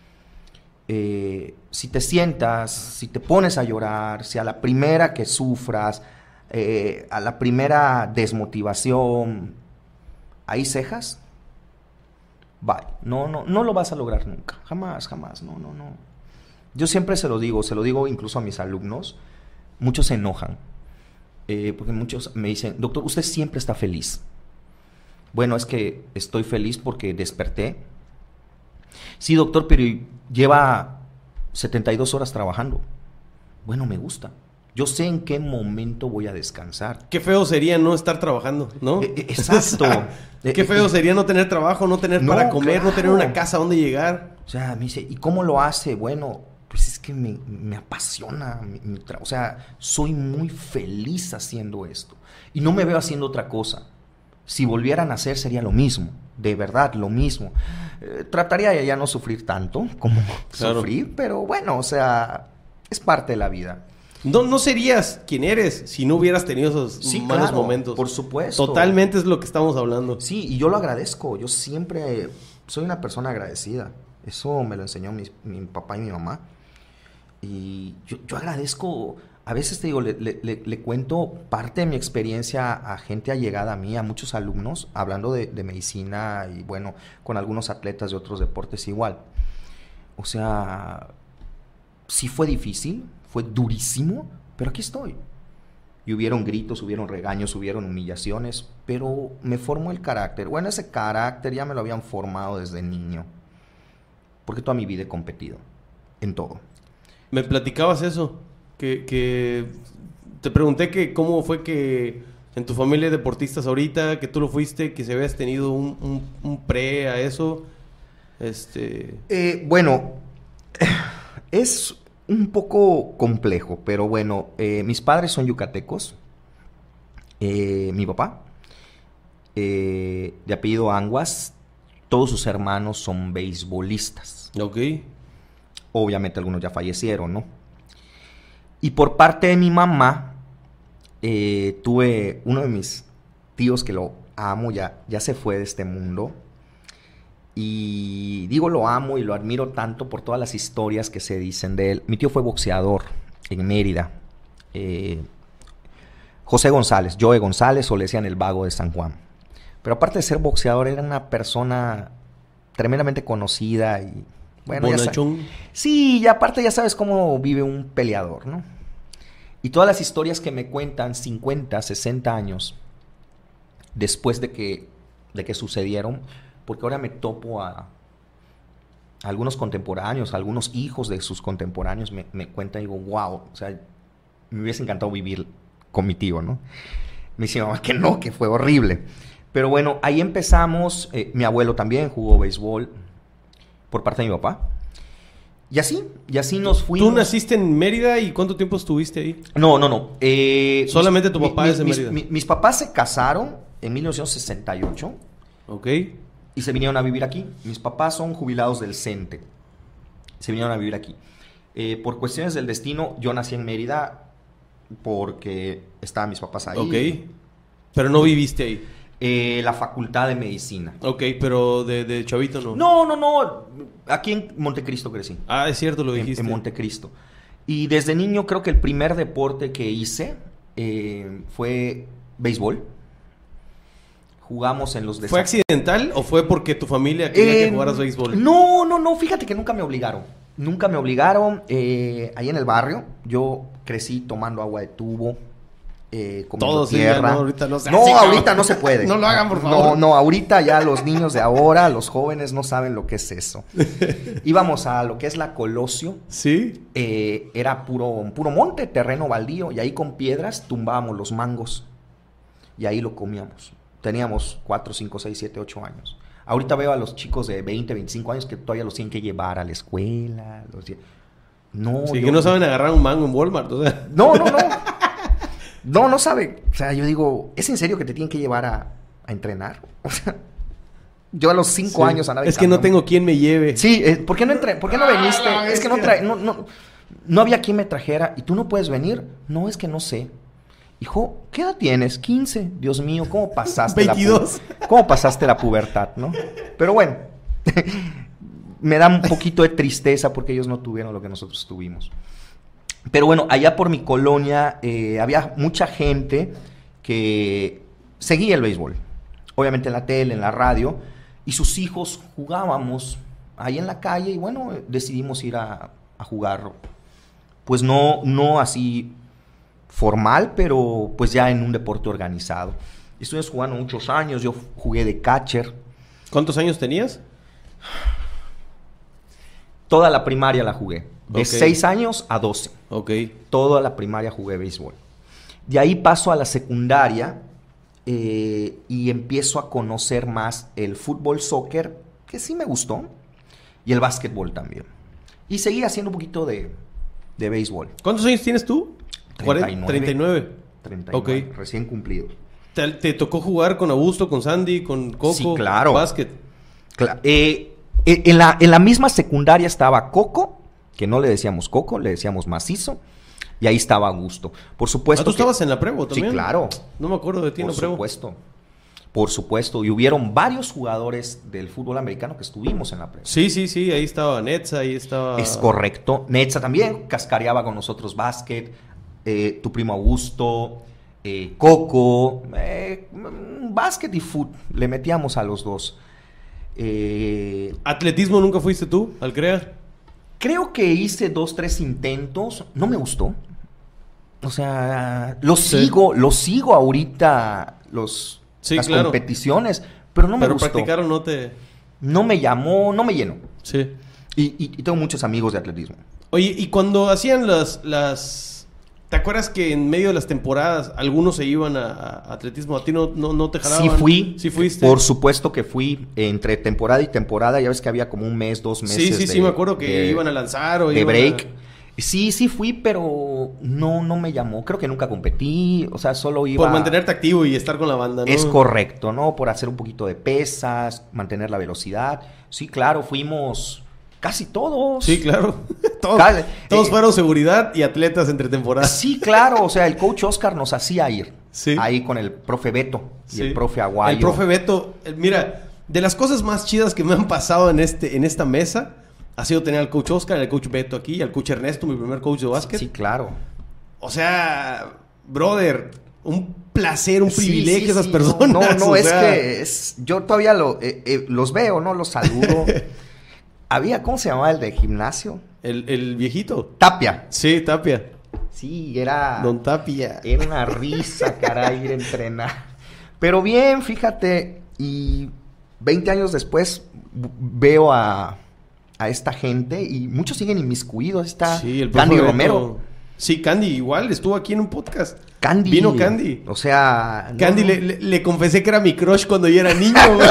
S2: Si te sientas, si te pones a llorar, si a la primera que sufras, a la primera desmotivación, Ahí cejas, bye. No lo vas a lograr nunca. Jamás. No. Yo siempre se lo digo incluso a mis alumnos. Muchos se enojan. Porque muchos me dicen, doctor, usted siempre está feliz. Bueno, es que estoy feliz porque desperté. Sí, doctor, pero lleva 72 horas trabajando. Bueno, me gusta. Yo sé en qué momento voy a descansar.
S1: Qué feo sería no estar trabajando, ¿no?
S2: Exacto.
S1: Qué feo sería no tener trabajo, no tener para comer,
S2: claro.
S1: no tener una casa donde llegar.
S2: O sea, me dice, ¿y cómo lo hace? Bueno, pues es que me apasiona o sea, soy muy feliz haciendo esto. Y no me veo haciendo otra cosa. Si volvieran a hacer sería lo mismo. De verdad, lo mismo. Trataría de ya no sufrir tanto como sufrir, pero bueno, o sea, es parte de la vida.
S1: No serías quien eres si no hubieras tenido esos malos momentos.
S2: Por supuesto.
S1: Totalmente es lo que estamos hablando.
S2: Sí, y yo lo agradezco. Yo siempre soy una persona agradecida. Eso me lo enseñó mi papá y mi mamá. Y yo agradezco. A veces te digo, le cuento parte de mi experiencia a gente allegada a mí, a muchos alumnos, hablando de medicina y bueno, con algunos atletas de otros deportes igual. O sea, sí fue difícil, fue durísimo, pero aquí estoy. Y hubieron gritos, hubieron regaños, hubieron humillaciones, pero me formó el carácter. Bueno, ese carácter ya me lo habían formado desde niño, porque toda mi vida he competido, en todo.
S1: Me platicabas eso, que te pregunté que cómo fue que en tu familia de deportistas ahorita, que tú lo fuiste, que si habías tenido un pre a eso.
S2: Bueno, es un poco complejo, pero bueno, mis padres son yucatecos. Mi papá, de apellido Anguas, todos sus hermanos son beisbolistas.
S1: Ok.
S2: Obviamente algunos ya fallecieron, ¿no? Y por parte de mi mamá, tuve uno de mis tíos que lo amo, ya se fue de este mundo. Y digo lo amo y lo admiro tanto por todas las historias que se dicen de él. Mi tío fue boxeador en Mérida. José González, Joe González, o le decían el Vago de San Juan. Pero aparte de ser boxeador, era una persona tremendamente conocida y... bueno, sí, y aparte ya sabes cómo vive un peleador, ¿no? Y todas las historias que me cuentan 50, 60 años después de que sucedieron, porque ahora me topo a algunos contemporáneos, a algunos hijos de sus contemporáneos, me cuentan y digo, wow, o sea, me hubiese encantado vivir con mi tío, ¿no? Me dice, mamá, que no, que fue horrible. Pero bueno, ahí empezamos. Mi abuelo también jugó béisbol por parte de mi papá. Y así nos fuimos.
S1: ¿Tú naciste en Mérida y cuánto tiempo estuviste ahí?
S2: No.
S1: Solamente tu papá es de Mérida.
S2: Mis papás se casaron en 1968.
S1: Ok.
S2: Y se vinieron a vivir aquí. Mis papás son jubilados del CENTE. Se vinieron a vivir aquí. Por cuestiones del destino, yo nací en Mérida porque estaban mis papás ahí.
S1: Ok. Pero no viviste ahí.
S2: La facultad de medicina.
S1: Ok, pero de chavito no.
S2: No. Aquí en Montecristo crecí.
S1: Ah, es cierto, lo dijiste.
S2: En Montecristo. Y desde niño creo que el primer deporte que hice fue béisbol. Jugamos en los...
S1: ¿Fue accidental o fue porque tu familia quería que jugaras béisbol?
S2: No. Fíjate que nunca me obligaron. Ahí en el barrio. Yo crecí tomando agua de tubo.
S1: Todos
S2: tierra.
S1: No, ahorita no se
S2: No,
S1: hace,
S2: ahorita no se puede.
S1: No lo hagan, por favor.
S2: No, ahorita ya los niños de ahora, los jóvenes no saben lo que es eso. Íbamos a lo que es la Colosio.
S1: ¿Sí?
S2: Era puro monte, terreno baldío, y ahí con piedras tumbábamos los mangos. Y ahí lo comíamos. Teníamos 4, 5, 6, 7, 8 años. Ahorita veo a los chicos de 20, 25 años que todavía los tienen que llevar a la escuela. No.
S1: Sí, que no saben agarrar un mango en Walmart, o sea.
S2: No. No sabe. O sea, yo digo, ¿es en serio que te tienen que llevar a entrenar? O sea, yo a los 5 años andaba.
S1: Es que no tengo quien me lleve.
S2: Sí, ¿por qué no viniste? Es que no había quien me trajera. ¿Y tú no puedes venir? No, es que no sé. Hijo, ¿qué edad tienes? 15. Dios mío, ¿cómo pasaste
S1: 22.
S2: ¿Cómo pasaste la pubertad, no? Pero bueno, me da un poquito de tristeza porque ellos no tuvieron lo que nosotros tuvimos. Pero bueno, allá por mi colonia había mucha gente que seguía el béisbol. obviamente en la tele, en la radio, y sus hijos jugábamos ahí en la calle y bueno, decidimos ir a jugar, pues no así formal, pero pues ya en un deporte organizado. Estuvimos jugando muchos años, yo jugué de catcher.
S1: ¿Cuántos años tenías?
S2: Toda la primaria la jugué, de 6 años a 12.
S1: Ok.
S2: Toda la primaria jugué béisbol. De ahí paso a la secundaria y empiezo a conocer más el fútbol, soccer, que sí me gustó, y el básquetbol también. Y seguí haciendo un poquito de béisbol.
S1: ¿Cuántos años tienes tú?
S2: 39.
S1: 39.
S2: 39,
S1: Ok.
S2: recién cumplido.
S1: ¿Te tocó jugar con Augusto, con Sandy, con Coco?
S2: Sí, claro.
S1: Básquet.
S2: En la misma secundaria estaba Coco, que no le decíamos Coco, le decíamos Macizo, y ahí estaba Augusto. Por supuesto.
S1: ¿Tú estabas en la Prevo también?
S2: Sí, claro.
S1: No me acuerdo de ti en la Prevo.
S2: Por supuesto. Y hubieron varios jugadores del fútbol americano que estuvimos en la Prevo.
S1: Sí. Ahí estaba Netza, ahí estaba...
S2: Es correcto. Netza también cascareaba con nosotros básquet. Tu primo Augusto, Coco, básquet y fútbol. Le metíamos a los dos.
S1: ¿Atletismo nunca fuiste tú, al CREA?
S2: Creo que hice 2, 3 intentos. No me gustó. O sea, lo sigo ahorita, las
S1: claro.
S2: competiciones, pero no me gustó.
S1: Pero practicar no te...
S2: No me llamó, no me llenó.
S1: Sí.
S2: Y tengo muchos amigos de atletismo.
S1: Oye, y cuando hacían las... ¿Te acuerdas que en medio de las temporadas algunos se iban a atletismo? ¿A ti no te jalaban?
S2: Sí fui.
S1: ¿Sí fuiste?
S2: Por supuesto que fui. Entre temporada y temporada, ya ves que había como un mes, 2 meses.
S1: Sí, me acuerdo que iban a lanzar o
S2: de
S1: iban
S2: break. Sí fui, pero no me llamó. Creo que nunca competí. O sea, solo iba...
S1: Por mantenerte activo y estar con la banda, ¿no?
S2: Es correcto, ¿no? Por hacer un poquito de pesas, mantener la velocidad. Sí, claro, fuimos... Casi todos.
S1: Sí, claro. Todos fueron seguridad y atletas entre temporadas.
S2: Sí, claro. O sea, el coach Oscar nos hacía ir.
S1: Sí.
S2: Ahí con el profe Beto y el profe Aguayo.
S1: El profe Beto, mira, de las cosas más chidas que me han pasado en esta mesa ha sido tener al coach Oscar, al coach Beto aquí, al coach Ernesto, mi primer coach de básquet.
S2: Sí, claro.
S1: O sea, brother, un placer, un privilegio esas personas.
S2: No, yo todavía los veo, ¿no? Los saludo. Había, ¿cómo se llamaba el de gimnasio?
S1: El viejito.
S2: Tapia.
S1: Sí, Tapia.
S2: Sí, era...
S1: Don Tapia.
S2: Era una risa, caray, ir a entrenar. Pero bien, fíjate, y 20 años después veo a esta gente y muchos siguen inmiscuidos. Está Candy Romero.
S1: Sí, Candy igual, estuvo aquí en un podcast.
S2: Candy.
S1: Vino Candy.
S2: O sea...
S1: Candy, le confesé que era mi crush cuando yo era niño, güey.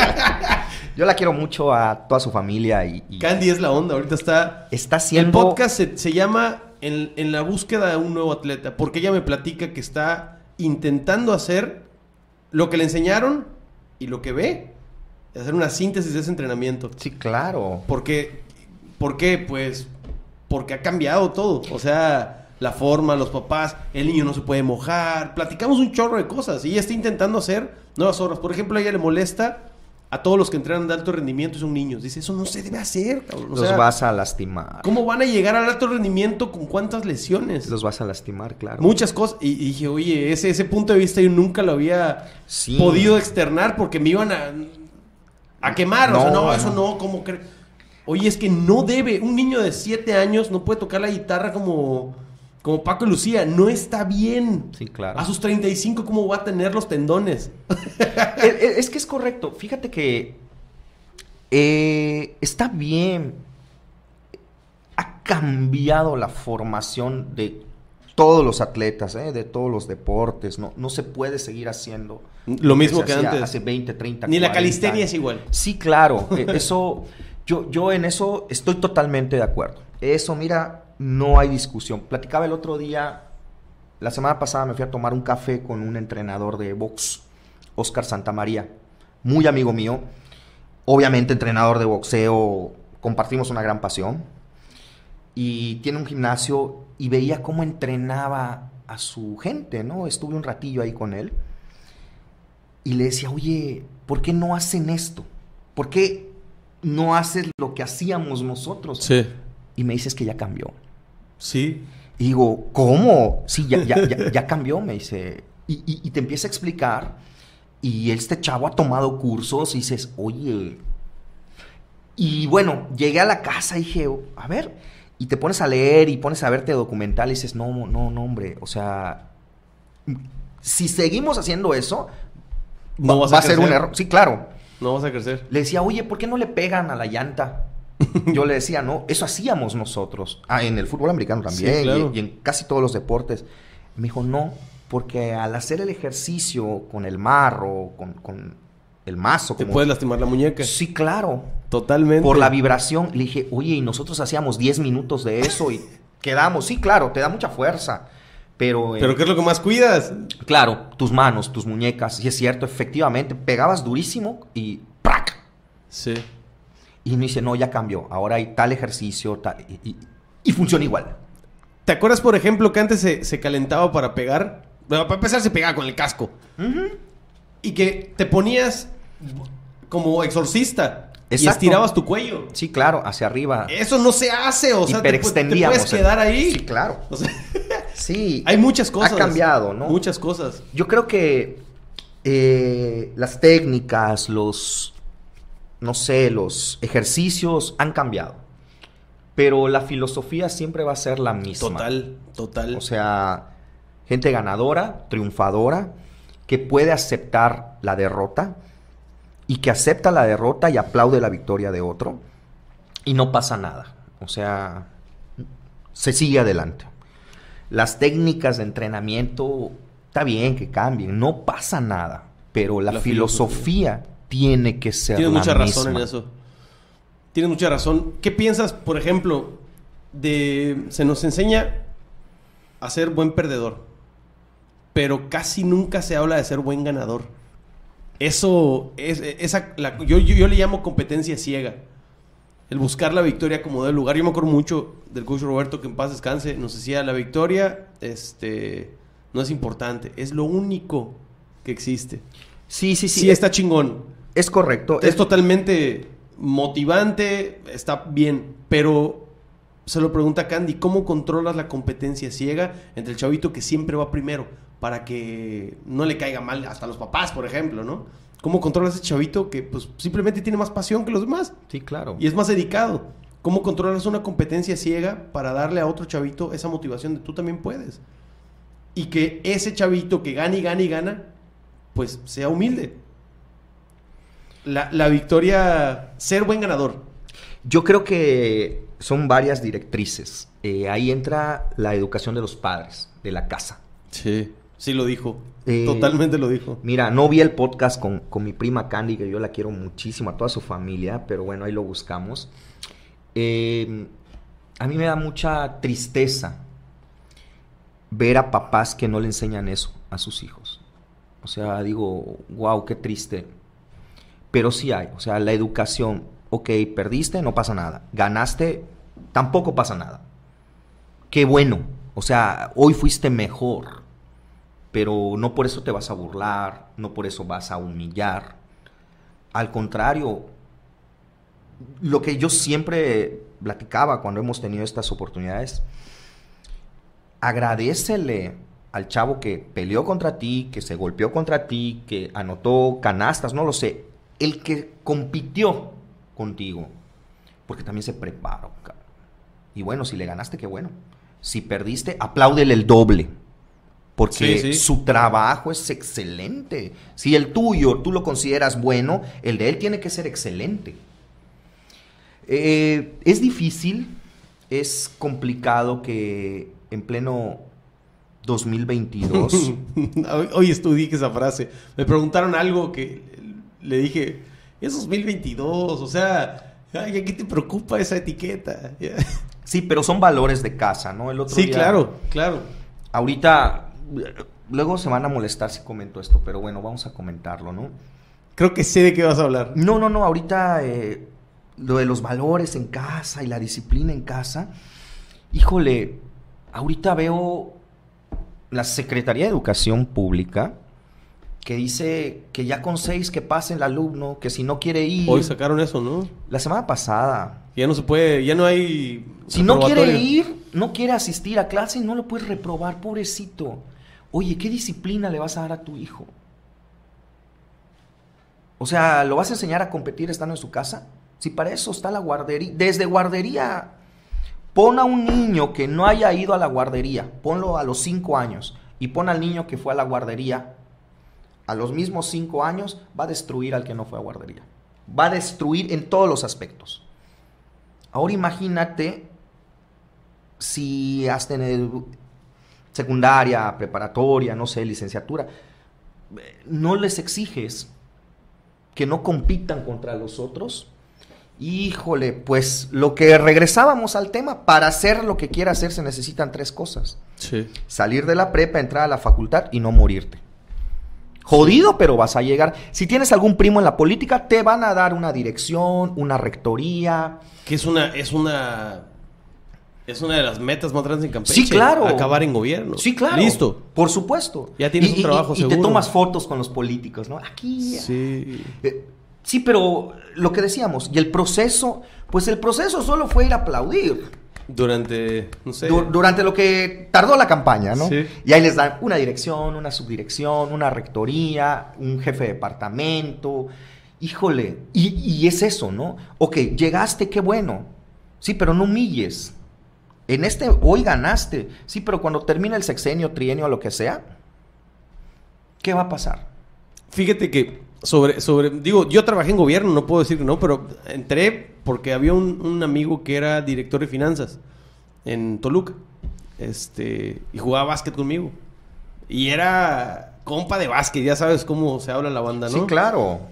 S2: Yo la quiero mucho a toda su familia y
S1: Candy es la onda, ahorita está
S2: haciendo...
S1: El podcast se llama en la búsqueda de un nuevo atleta, porque ella me platica que está intentando hacer lo que le enseñaron y lo que ve, hacer una síntesis de ese entrenamiento.
S2: Sí, claro.
S1: ¿Por qué? Pues porque ha cambiado todo, o sea, la forma, los papás, el niño no se puede mojar, platicamos un chorro de cosas y ella está intentando hacer nuevas horas. Por ejemplo, a ella le molesta a todos los que entrenan de alto rendimiento y son niños. Dice, eso no se debe hacer, cabrón.
S2: Los vas a lastimar.
S1: ¿Cómo van a llegar al alto rendimiento con cuántas lesiones?
S2: Los vas a lastimar, claro.
S1: Muchas cosas. Y dije, oye, ese punto de vista yo nunca lo había podido externar porque me iban a quemar. Eso no, ¿cómo crees? Oye, es que no debe. Un niño de 7 años no puede tocar la guitarra como Paco y Lucía. No está bien.
S2: Sí, claro.
S1: A sus 35, ¿cómo va a tener los tendones?
S2: Es que es correcto. Fíjate que está bien. Ha cambiado la formación de todos los atletas, de todos los deportes. No se puede seguir haciendo
S1: lo mismo que antes.
S2: Hace 20, 30,
S1: Ni
S2: 40
S1: la calistenia es igual.
S2: Sí, claro. Eso, yo en eso estoy totalmente de acuerdo. Eso, mira, no hay discusión. Platicaba el otro día, la semana pasada me fui a tomar un café con un entrenador de box, Oscar Santamaría, muy amigo mío. Obviamente entrenador de boxeo, compartimos una gran pasión. Y tiene un gimnasio y veía cómo entrenaba a su gente, ¿no? Estuve un ratillo ahí con él. Y le decía, oye, ¿por qué no hacen esto? ¿Por qué no haces lo que hacíamos nosotros?
S1: Sí.
S2: Y me dices que ya cambió.
S1: Sí.
S2: Y digo, ¿cómo? Sí, ya cambió, me dice. Y te empieza a explicar. Y este chavo ha tomado cursos y dices, oye. Y bueno, llegué a la casa y dije, a ver, y te pones a leer y pones a verte documental y dices, no, hombre, o sea, si seguimos haciendo eso,
S1: No
S2: va a ser un error. Sí, claro.
S1: No vas a crecer.
S2: Le decía, oye, ¿por qué no le pegan a la llanta? Yo le decía, no, eso hacíamos nosotros. En el fútbol americano también,
S1: Sí, claro.
S2: y en casi todos los deportes. Me dijo, no, porque al hacer el ejercicio con el marro, con el mazo...
S1: Te puedes lastimar la muñeca.
S2: Sí, claro.
S1: Totalmente.
S2: Por la vibración. Le dije, oye, y nosotros hacíamos 10 minutos de eso y quedamos. Sí, claro, te da mucha fuerza. Pero
S1: ¿qué es lo que más cuidas?
S2: claro, tus manos, tus muñecas. Y es cierto, efectivamente, pegabas durísimo y ¡prac!
S1: Sí.
S2: Y me dice, no, ya cambió. Ahora hay tal ejercicio y funciona igual.
S1: ¿Te acuerdas, por ejemplo, que antes se calentaba para pegar? Bueno, para empezar se pegaba con el casco. Y que te ponías como exorcista. Y
S2: Exacto.
S1: estirabas tu cuello.
S2: Sí, claro, hacia arriba.
S1: Eso no se hace, o sea, te
S2: Hiperextendíamos.
S1: puedes quedar ahí.
S2: Sí, claro.
S1: O sea,
S2: Sí.
S1: hay muchas cosas.
S2: Ha cambiado, ¿no?
S1: Muchas cosas.
S2: Yo creo que las técnicas, los ejercicios han cambiado. Pero la filosofía siempre va a ser la misma.
S1: Total.
S2: O sea, gente ganadora, triunfadora, que puede aceptar la derrota y que acepta la derrota y aplaude la victoria de otro y no pasa nada. O sea, se sigue adelante. Las técnicas de entrenamiento, está bien que cambien, no pasa nada, pero la filosofía tiene que ser la misma.
S1: Tienes mucha razón en eso. Tienes mucha razón. ¿Qué piensas, por ejemplo, se nos enseña a ser buen perdedor, pero casi nunca se habla de ser buen ganador? Eso yo le llamo competencia ciega. El buscar la victoria como del lugar. Yo me acuerdo mucho del coach Roberto, que en paz descanse, nos decía, la victoria no es importante, es lo único que existe.
S2: Sí.
S1: Sí, está chingón.
S2: Es correcto.
S1: Es totalmente motivante, está bien, pero se lo pregunta Candy, ¿cómo controlas la competencia ciega entre el chavito que siempre va primero para que no le caiga mal hasta a los papás, por ejemplo, ¿no? ¿Cómo controlas a ese chavito que pues simplemente tiene más pasión que los demás?
S2: Sí, claro.
S1: Y es más dedicado. ¿Cómo controlas una competencia ciega para darle a otro chavito esa motivación de tú también puedes? Y que ese chavito que gana y gana y gana, pues sea humilde. La victoria, ser buen ganador.
S2: Yo creo que son varias directrices. Ahí entra la educación de los padres, de la casa.
S1: Sí lo dijo. Totalmente lo dijo.
S2: Mira, no vi el podcast con mi prima Candy, que yo la quiero muchísimo, a toda su familia, pero bueno, ahí lo buscamos. A mí me da mucha tristeza ver a papás que no le enseñan eso a sus hijos. O sea, digo, wow, qué triste. Pero sí hay, o sea, la educación, ok, perdiste, no pasa nada. Ganaste, tampoco pasa nada. Qué bueno, o sea, hoy fuiste mejor. Pero no por eso te vas a burlar, no por eso vas a humillar. Al contrario, lo que yo siempre platicaba cuando hemos tenido estas oportunidades, agradécele al chavo que peleó contra ti, que se golpeó contra ti, que anotó canastas, no lo sé, el que compitió contigo, porque también se preparó. Y bueno, si le ganaste, qué bueno. Si perdiste, apláudele el doble. Porque su trabajo es excelente. Si el tuyo tú lo consideras bueno, el de él tiene que ser excelente. Es difícil, es complicado que en pleno 2022...
S1: Hoy estudié esa frase. Me preguntaron algo que le dije, es 2022, o sea, ¿qué te preocupa esa etiqueta?
S2: Sí, pero son valores de casa, ¿no? El otro día,
S1: claro.
S2: Ahorita... Luego se van a molestar si comento esto, pero bueno, vamos a comentarlo, ¿no?
S1: Creo que sé de qué vas a hablar.
S2: No, ahorita lo de los valores en casa y la disciplina en casa, híjole, ahorita veo la Secretaría de Educación Pública que dice que ya con 6 que pase el alumno, que si no quiere ir...
S1: Hoy sacaron eso, ¿no?
S2: La semana pasada.
S1: Ya no se puede, ya no hay...
S2: Si no quiere ir, no quiere asistir a clase, no lo puedes reprobar, pobrecito. Oye, ¿qué disciplina le vas a dar a tu hijo? O sea, ¿lo vas a enseñar a competir estando en su casa? Si para eso está la guardería. Desde guardería, pon a un niño que no haya ido a la guardería, ponlo a los 5 años, y pon al niño que fue a la guardería a los mismos 5 años, va a destruir al que no fue a guardería. Va a destruir en todos los aspectos. Ahora imagínate si hasta en el secundaria, preparatoria, no sé, licenciatura, no les exiges que no compitan contra los otros. Híjole, pues lo que regresábamos al tema, para hacer lo que quiera hacer se necesitan 3 cosas.
S1: Sí.
S2: Salir de la prepa, entrar a la facultad y no morirte. Jodido, pero vas a llegar. Si tienes algún primo en la política, te van a dar una dirección, una rectoría.
S1: Que es una de las metas más grandes en Campeche.
S2: Sí, claro.
S1: Acabar en gobierno.
S2: Sí, claro.
S1: Listo.
S2: Por supuesto.
S1: Ya tienes un trabajo seguro.
S2: Y te tomas fotos con los políticos, ¿no? Aquí.
S1: Sí.
S2: Sí, pero lo que decíamos, y el proceso, pues el proceso solo fue ir a aplaudir.
S1: Durante, no sé.
S2: Durante lo que tardó la campaña, ¿no?
S1: Sí.
S2: Y ahí les dan una dirección, una subdirección, una rectoría, un jefe de departamento. Híjole, y es eso, ¿no? Ok, llegaste, qué bueno. Sí, pero no humilles. Hoy ganaste. Sí, pero cuando termine el sexenio, trienio, lo que sea, ¿qué va a pasar?
S1: Fíjate que digo, yo trabajé en gobierno, no puedo decir que no, pero entré porque había un amigo que era director de finanzas en Toluca, y jugaba básquet conmigo. Y era compa de básquet, ya sabes cómo se habla la banda, ¿no?
S2: Sí, claro.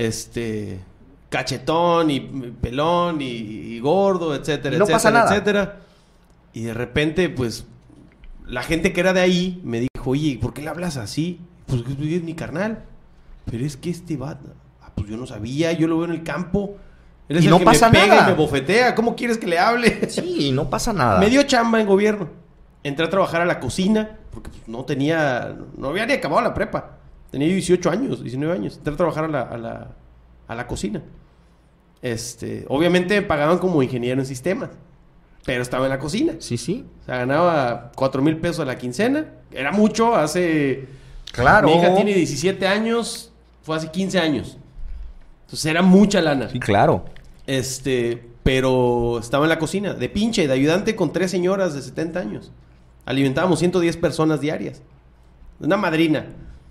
S1: Cachetón y pelón y gordo, etcétera,
S2: Y no
S1: etcétera,
S2: pasa nada.
S1: etcétera. Y de repente, pues, la gente que era de ahí me dijo, oye, ¿por qué le hablas así? Pues es mi carnal. Pero es que pues yo no sabía, yo lo veo en el campo. Él es
S2: Y
S1: el
S2: no
S1: que
S2: pasa
S1: me pega
S2: nada.
S1: y me bofetea. ¿Cómo quieres que le hable?
S2: Sí, no pasa nada.
S1: Me dio chamba en gobierno. Entré a trabajar a la cocina, porque pues, no había ni acabado la prepa. Tenía 18 años, 19 años. Entré a trabajar a la cocina. Obviamente me pagaban como ingeniero en sistemas, pero estaba en la cocina.
S2: Sí, sí.
S1: O sea, ganaba 4,000 pesos a la quincena. Era mucho,
S2: Claro.
S1: Mi hija tiene 17 años, fue hace 15 años. Entonces era mucha lana.
S2: Sí, claro.
S1: Pero estaba en la cocina, de pinche, de ayudante con 3 señoras de 70 años. Alimentábamos 110 personas diarias. Una madrina.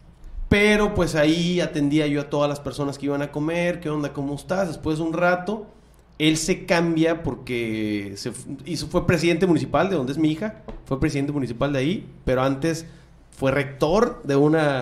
S1: Pero pues ahí atendía yo a todas las personas que iban a comer. ¿Qué onda? ¿Cómo estás? Después de un rato, él se cambia porque fue presidente municipal de donde es mi hija. Fue presidente municipal de ahí. Pero antes fue rector de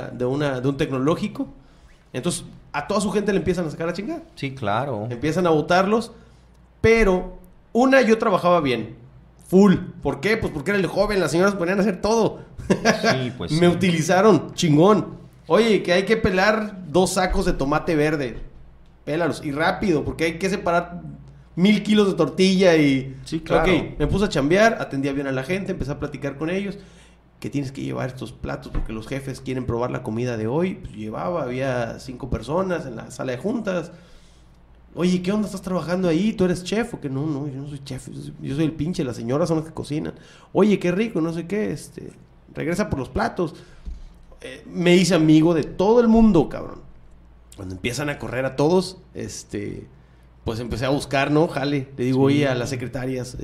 S1: un tecnológico. Entonces, a toda su gente le empiezan a sacar a chingar.
S2: Sí, claro.
S1: Empiezan a votarlos. Pero, yo trabajaba bien. Full. ¿Por qué? Pues porque era el joven. Las señoras ponían a hacer todo.
S2: Sí, pues
S1: Me
S2: sí.
S1: utilizaron. Chingón. Oye, que hay que pelar 2 sacos de tomate verde. Pélalos. Y rápido, porque hay que separar 1,000 kilos de tortilla y...
S2: Sí, claro.
S1: Ok, me puse a chambear, atendía bien a la gente, empecé a platicar con ellos. Que tienes que llevar estos platos porque los jefes quieren probar la comida de hoy. Pues había 5 personas en la sala de juntas. Oye, ¿qué onda? ¿Estás trabajando ahí? ¿Tú eres chef? ¿O qué? No, yo no soy chef. Yo soy el pinche. Las señoras son las que cocinan. Oye, qué rico, no sé qué. Regresa por los platos. Me hice amigo de todo el mundo, cabrón. Cuando empiezan a correr a todos, pues empecé a buscar, ¿no? Jale. Le digo,
S2: Sí.
S1: oye, a las secretarias,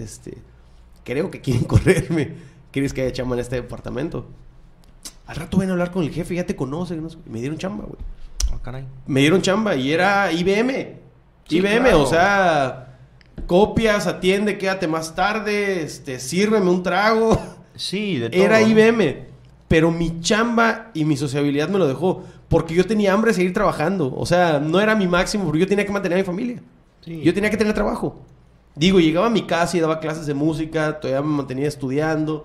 S1: creo que quieren correrme. ¿Quieres que haya chamba en este departamento? Al rato ven a hablar con el jefe, ya te conocen. ¿No? Me dieron chamba, güey.
S2: Oh, caray.
S1: Me dieron chamba y era IBM.
S2: Sí,
S1: IBM,
S2: claro.
S1: o sea, copias, atiende, quédate más tarde, sírveme un trago.
S2: Sí, de todo.
S1: Era IBM. Pero mi chamba y mi sociabilidad me lo dejó. Porque yo tenía hambre de seguir trabajando. O sea, no era mi máximo porque yo tenía que mantener a mi familia.
S2: Sí.
S1: Yo tenía que tener trabajo. Digo, llegaba a mi casa y daba clases de música, todavía me mantenía estudiando,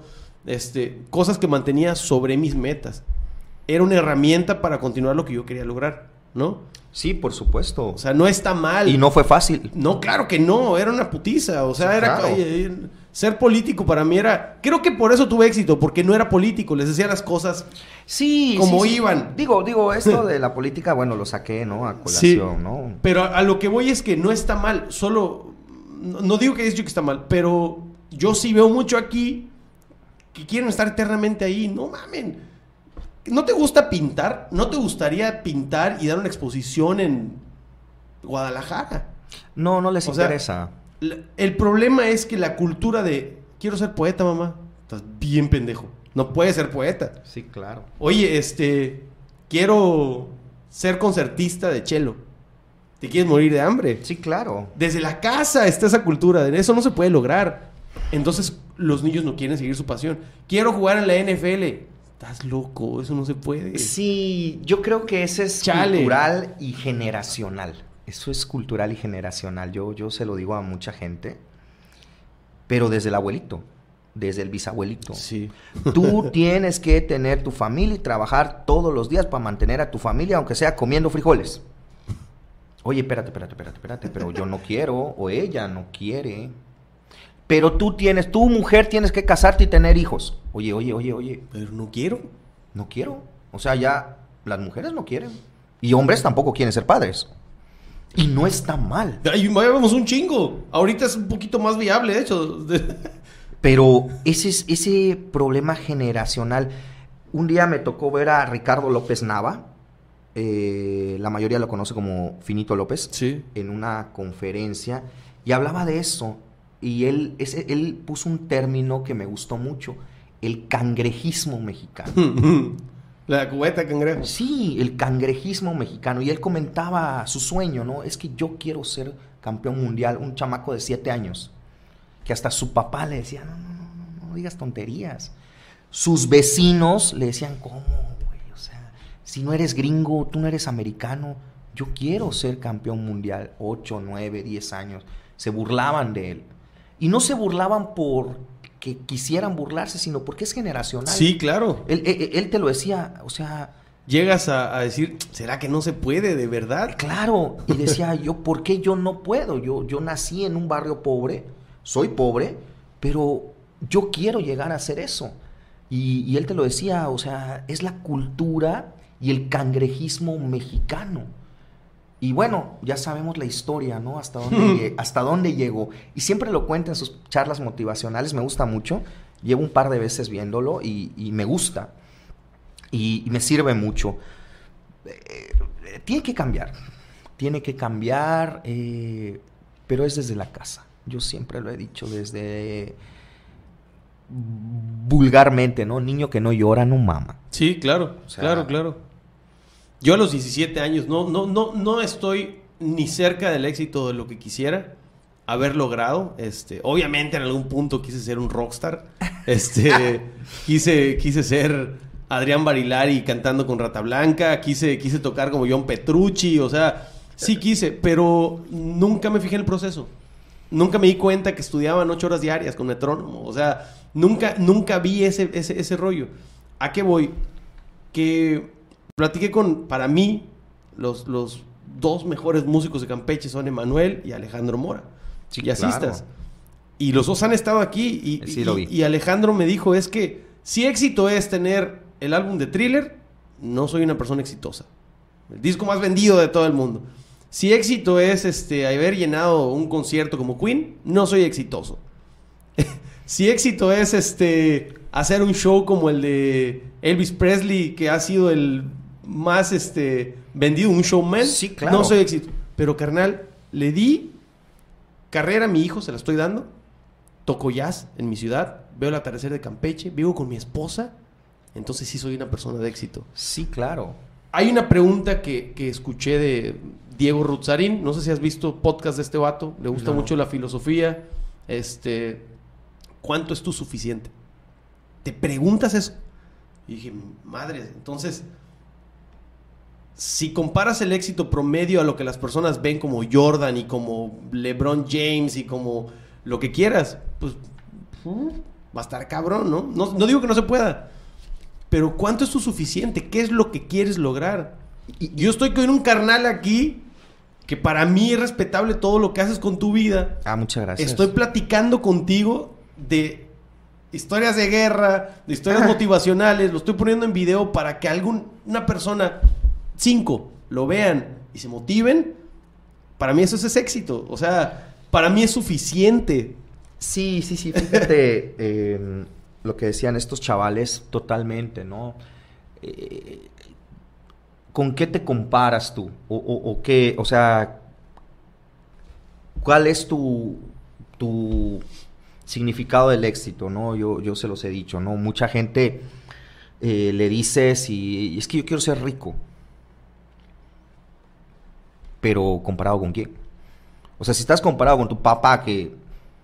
S1: cosas que mantenía sobre mis metas. Era una herramienta para continuar lo que yo quería lograr, ¿no?
S2: Sí, por supuesto.
S1: O sea, no está mal.
S2: Y no fue fácil.
S1: No, claro que no, era una putiza. O sea,
S2: Sí,
S1: era
S2: claro.
S1: ser político para mí era... Creo que por eso tuve éxito, porque no era político, les decía las cosas
S2: Sí,
S1: como
S2: sí.
S1: iban.
S2: Digo, esto de la política, bueno, lo saqué, ¿no? A colación, ¿no?
S1: Pero a lo que voy es que no está mal, solo... No digo que haya dicho que está mal, pero yo sí veo mucho aquí que quieren estar eternamente ahí. No mamen. ¿No te gusta pintar? ¿No te gustaría pintar y dar una exposición en Guadalajara?
S2: No les interesa.
S1: El problema es que la cultura de quiero ser poeta, mamá. Estás bien pendejo. No puedes ser poeta.
S2: Sí, claro.
S1: Oye, quiero ser concertista de cello. ¿Te quieres morir de hambre?
S2: Sí, claro.
S1: Desde la casa está esa cultura. De eso no se puede lograr. Entonces los niños no quieren seguir su pasión. Quiero jugar en la NFL. Estás loco, eso no se puede.
S2: Sí, yo creo que ese es cultural y generacional. Eso es cultural y generacional. Yo se lo digo a mucha gente. Pero desde el abuelito, desde el bisabuelito.
S1: Sí.
S2: Tú tienes que tener tu familia y trabajar todos los días para mantener a tu familia, aunque sea comiendo frijoles. Oye, espérate, pero yo no quiero, o ella no quiere. Pero tu mujer tienes que casarte y tener hijos. Oye.
S1: Pero no quiero.
S2: No quiero. O sea, ya las mujeres no quieren. Y hombres tampoco quieren ser padres. Y no está mal.
S1: Ay, vamos un chingo. Ahorita es un poquito más viable, de hecho.
S2: Pero ese problema generacional. Un día me tocó ver a Ricardo López Nava. La mayoría lo conoce como Finito López.
S1: Sí.
S2: En una conferencia. Y hablaba de eso. Y él puso un término que me gustó mucho. El cangrejismo mexicano.
S1: La cubeta de cangrejo.
S2: Sí, el cangrejismo mexicano. Y él comentaba su sueño, ¿no? Es que yo quiero ser campeón mundial. Un chamaco de 7 años. Que hasta su papá le decía, no digas tonterías. Sus vecinos le decían, ¿cómo, güey? O sea, si no eres gringo, tú no eres americano. Yo quiero ser campeón mundial. 8, 9, 10 años. Se burlaban de él. Y no se burlaban porque quisieran burlarse, sino porque es generacional.
S1: Sí, claro.
S2: Él te lo decía, o sea...
S1: Llegas a decir, ¿será que no se puede de verdad?
S2: Claro, y decía yo, ¿por qué yo no puedo? Yo nací en un barrio pobre, soy pobre, pero yo quiero llegar a hacer eso. Y él te lo decía, o sea, es la cultura y el cangrejismo mexicano. Y bueno, ya sabemos la historia, ¿no? Hasta dónde llegó. Y siempre lo cuenta en sus charlas motivacionales, me gusta mucho. Llevo un par de veces viéndolo y me gusta. Y me sirve mucho. Tiene que cambiar, pero es desde la casa. Yo siempre lo he dicho, desde... vulgarmente, ¿no? Niño que no llora, no mama.
S1: Sí, claro, o sea, claro. Yo a los 17 años no estoy ni cerca del éxito de lo que quisiera haber logrado. Obviamente en algún punto quise ser un rockstar. Quise ser Adrián Barilari cantando con Rata Blanca. Quise tocar como John Petrucci. O sea, sí quise, pero nunca me fijé en el proceso. Nunca me di cuenta que estudiaban 8 horas diarias con metrónomo. O sea, nunca vi ese rollo. ¿A qué voy? Que platiqué para mí, los 2 mejores músicos de Campeche son Emanuel y Alejandro Mora.
S2: Sí,
S1: jazzistas.
S2: Claro.
S1: Y los 2 han estado aquí. Y Alejandro me dijo, es que si éxito es tener el álbum de Thriller, no soy una persona exitosa. El disco más vendido de todo el mundo. Si éxito es haber llenado un concierto como Queen, no soy exitoso. Si éxito es hacer un show como el de Elvis Presley, que ha sido el más vendido, un showman,
S2: sí, claro.
S1: No soy exitoso. Pero carnal, le di carrera a mi hijo, se la estoy dando. Toco jazz en mi ciudad, veo el atardecer de Campeche, vivo con mi esposa. Entonces sí soy una persona de éxito.
S2: Sí, claro.
S1: Hay una pregunta que escuché de Diego Rutzarín. No sé si has visto podcast de este vato. Le gusta mucho la filosofía. ¿Cuánto es tu suficiente? ¿Te preguntas eso? Y dije, madre, entonces, si comparas el éxito promedio a lo que las personas ven como Jordan y como LeBron James y como lo que quieras, pues va a estar cabrón, ¿no? No digo que no se pueda. Pero ¿cuánto es tu suficiente? ¿Qué es lo que quieres lograr? Yo estoy con un carnal aquí que para mí es respetable todo lo que haces con tu vida.
S2: Muchas gracias.
S1: Estoy platicando contigo de historias de guerra, de historias motivacionales. Lo estoy poniendo en video para que una persona, 5, lo vean y se motiven. Para mí eso es éxito. O sea, para mí es suficiente.
S2: Sí. Fíjate... lo que decían estos chavales, totalmente, ¿no? ¿con qué te comparas tú? O qué, o sea, ¿cuál es tu significado del éxito, ¿no? Yo se los he dicho, ¿no? Mucha gente le dices y es que yo quiero ser rico. Pero ¿comparado con quién? O sea, si estás comparado con tu papá que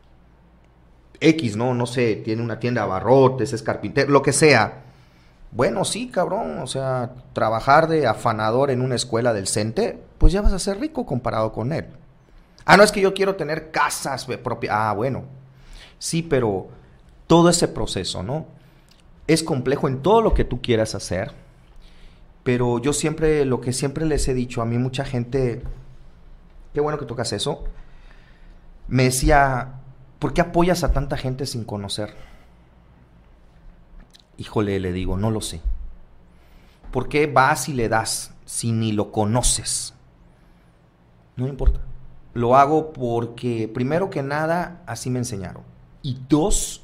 S2: X, ¿no? No sé, tiene una tienda de abarrotes, es carpintero, lo que sea. Bueno, sí, cabrón, o sea, trabajar de afanador en una escuela del CENTE, pues ya vas a ser rico comparado con él. Ah, no, es que yo quiero tener casas propias. Ah, bueno. Sí, pero todo ese proceso, ¿no? Es complejo en todo lo que tú quieras hacer, pero yo siempre, lo que siempre les he dicho, a mí mucha gente, qué bueno que tocas eso, me decía, ¿por qué apoyas a tanta gente sin conocer? Híjole, le digo, no lo sé. ¿Por qué vas y le das si ni lo conoces? No me importa. Lo hago porque, primero que nada, así me enseñaron. Y dos,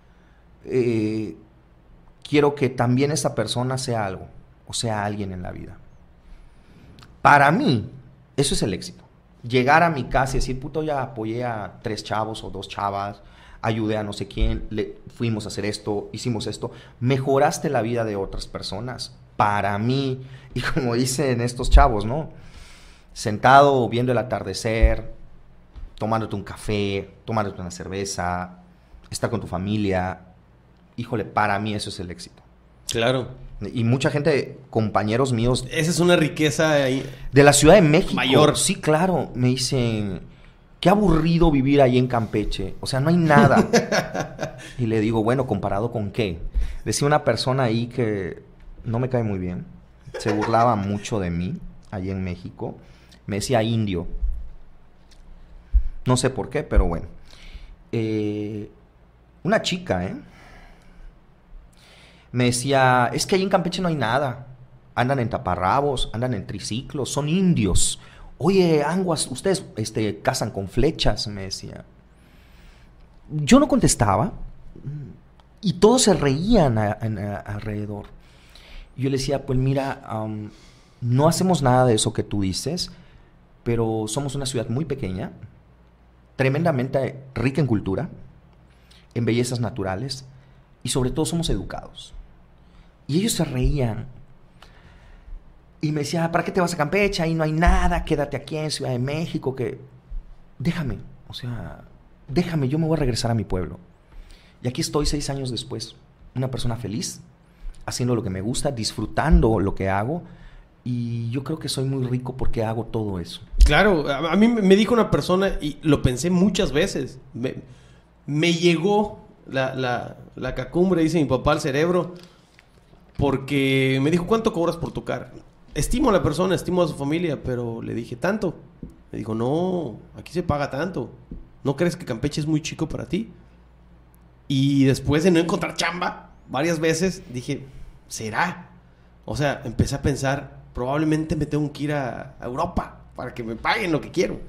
S2: quiero que también esa persona sea algo, o sea alguien en la vida. Para mí, eso es el éxito. Llegar a mi casa y decir, puto, ya apoyé a 3 chavos o 2 chavas, ayudé a no sé quién, fuimos a hacer esto, hicimos esto, mejoraste la vida de otras personas. Para mí, y como dicen estos chavos, ¿no? Sentado viendo el atardecer, tomándote un café, tomándote una cerveza, estar con tu familia, híjole, para mí eso es el éxito.
S1: Claro.
S2: Y mucha gente, compañeros míos...
S1: Esa es una riqueza ahí.
S2: De la Ciudad de México.
S1: Mayor.
S2: Sí, claro. Me dicen, qué aburrido vivir ahí en Campeche. O sea, no hay nada. Y le digo, bueno, ¿comparado con qué? Decía una persona ahí que no me cae muy bien. Se burlaba mucho de mí, allí en México. Me decía indio. No sé por qué, pero bueno. Una chica, me decía, es que ahí en Campeche no hay nada. Andan en taparrabos, andan en triciclos, son indios. Oye, anguas, ustedes cazan con flechas, me decía. Yo no contestaba y todos se reían alrededor. Yo le decía, pues mira, no hacemos nada de eso que tú dices, pero somos una ciudad muy pequeña, tremendamente rica en cultura, en bellezas naturales y sobre todo somos educados. Y ellos se reían. Y me decía, ¿para qué te vas a Campeche? Ahí no hay nada, quédate aquí en Ciudad de México, que... Déjame, o sea, déjame, yo me voy a regresar a mi pueblo. Y aquí estoy 6 años después, una persona feliz, haciendo lo que me gusta, disfrutando lo que hago, y yo creo que soy muy rico porque hago todo eso.
S1: Claro, a mí me dijo una persona, y lo pensé muchas veces, me llegó la cacumbre, dice mi papá, al cerebro, porque me dijo, ¿cuánto cobras por tocar? Estimo a la persona, estimo a su familia, pero le dije, ¿tanto? Me dijo, no, aquí se paga tanto. ¿No crees que Campeche es muy chico para ti? Y después de no encontrar chamba varias veces, dije, ¿será? O sea, empecé a pensar, probablemente me tengo que ir a Europa para que me paguen lo que quiero.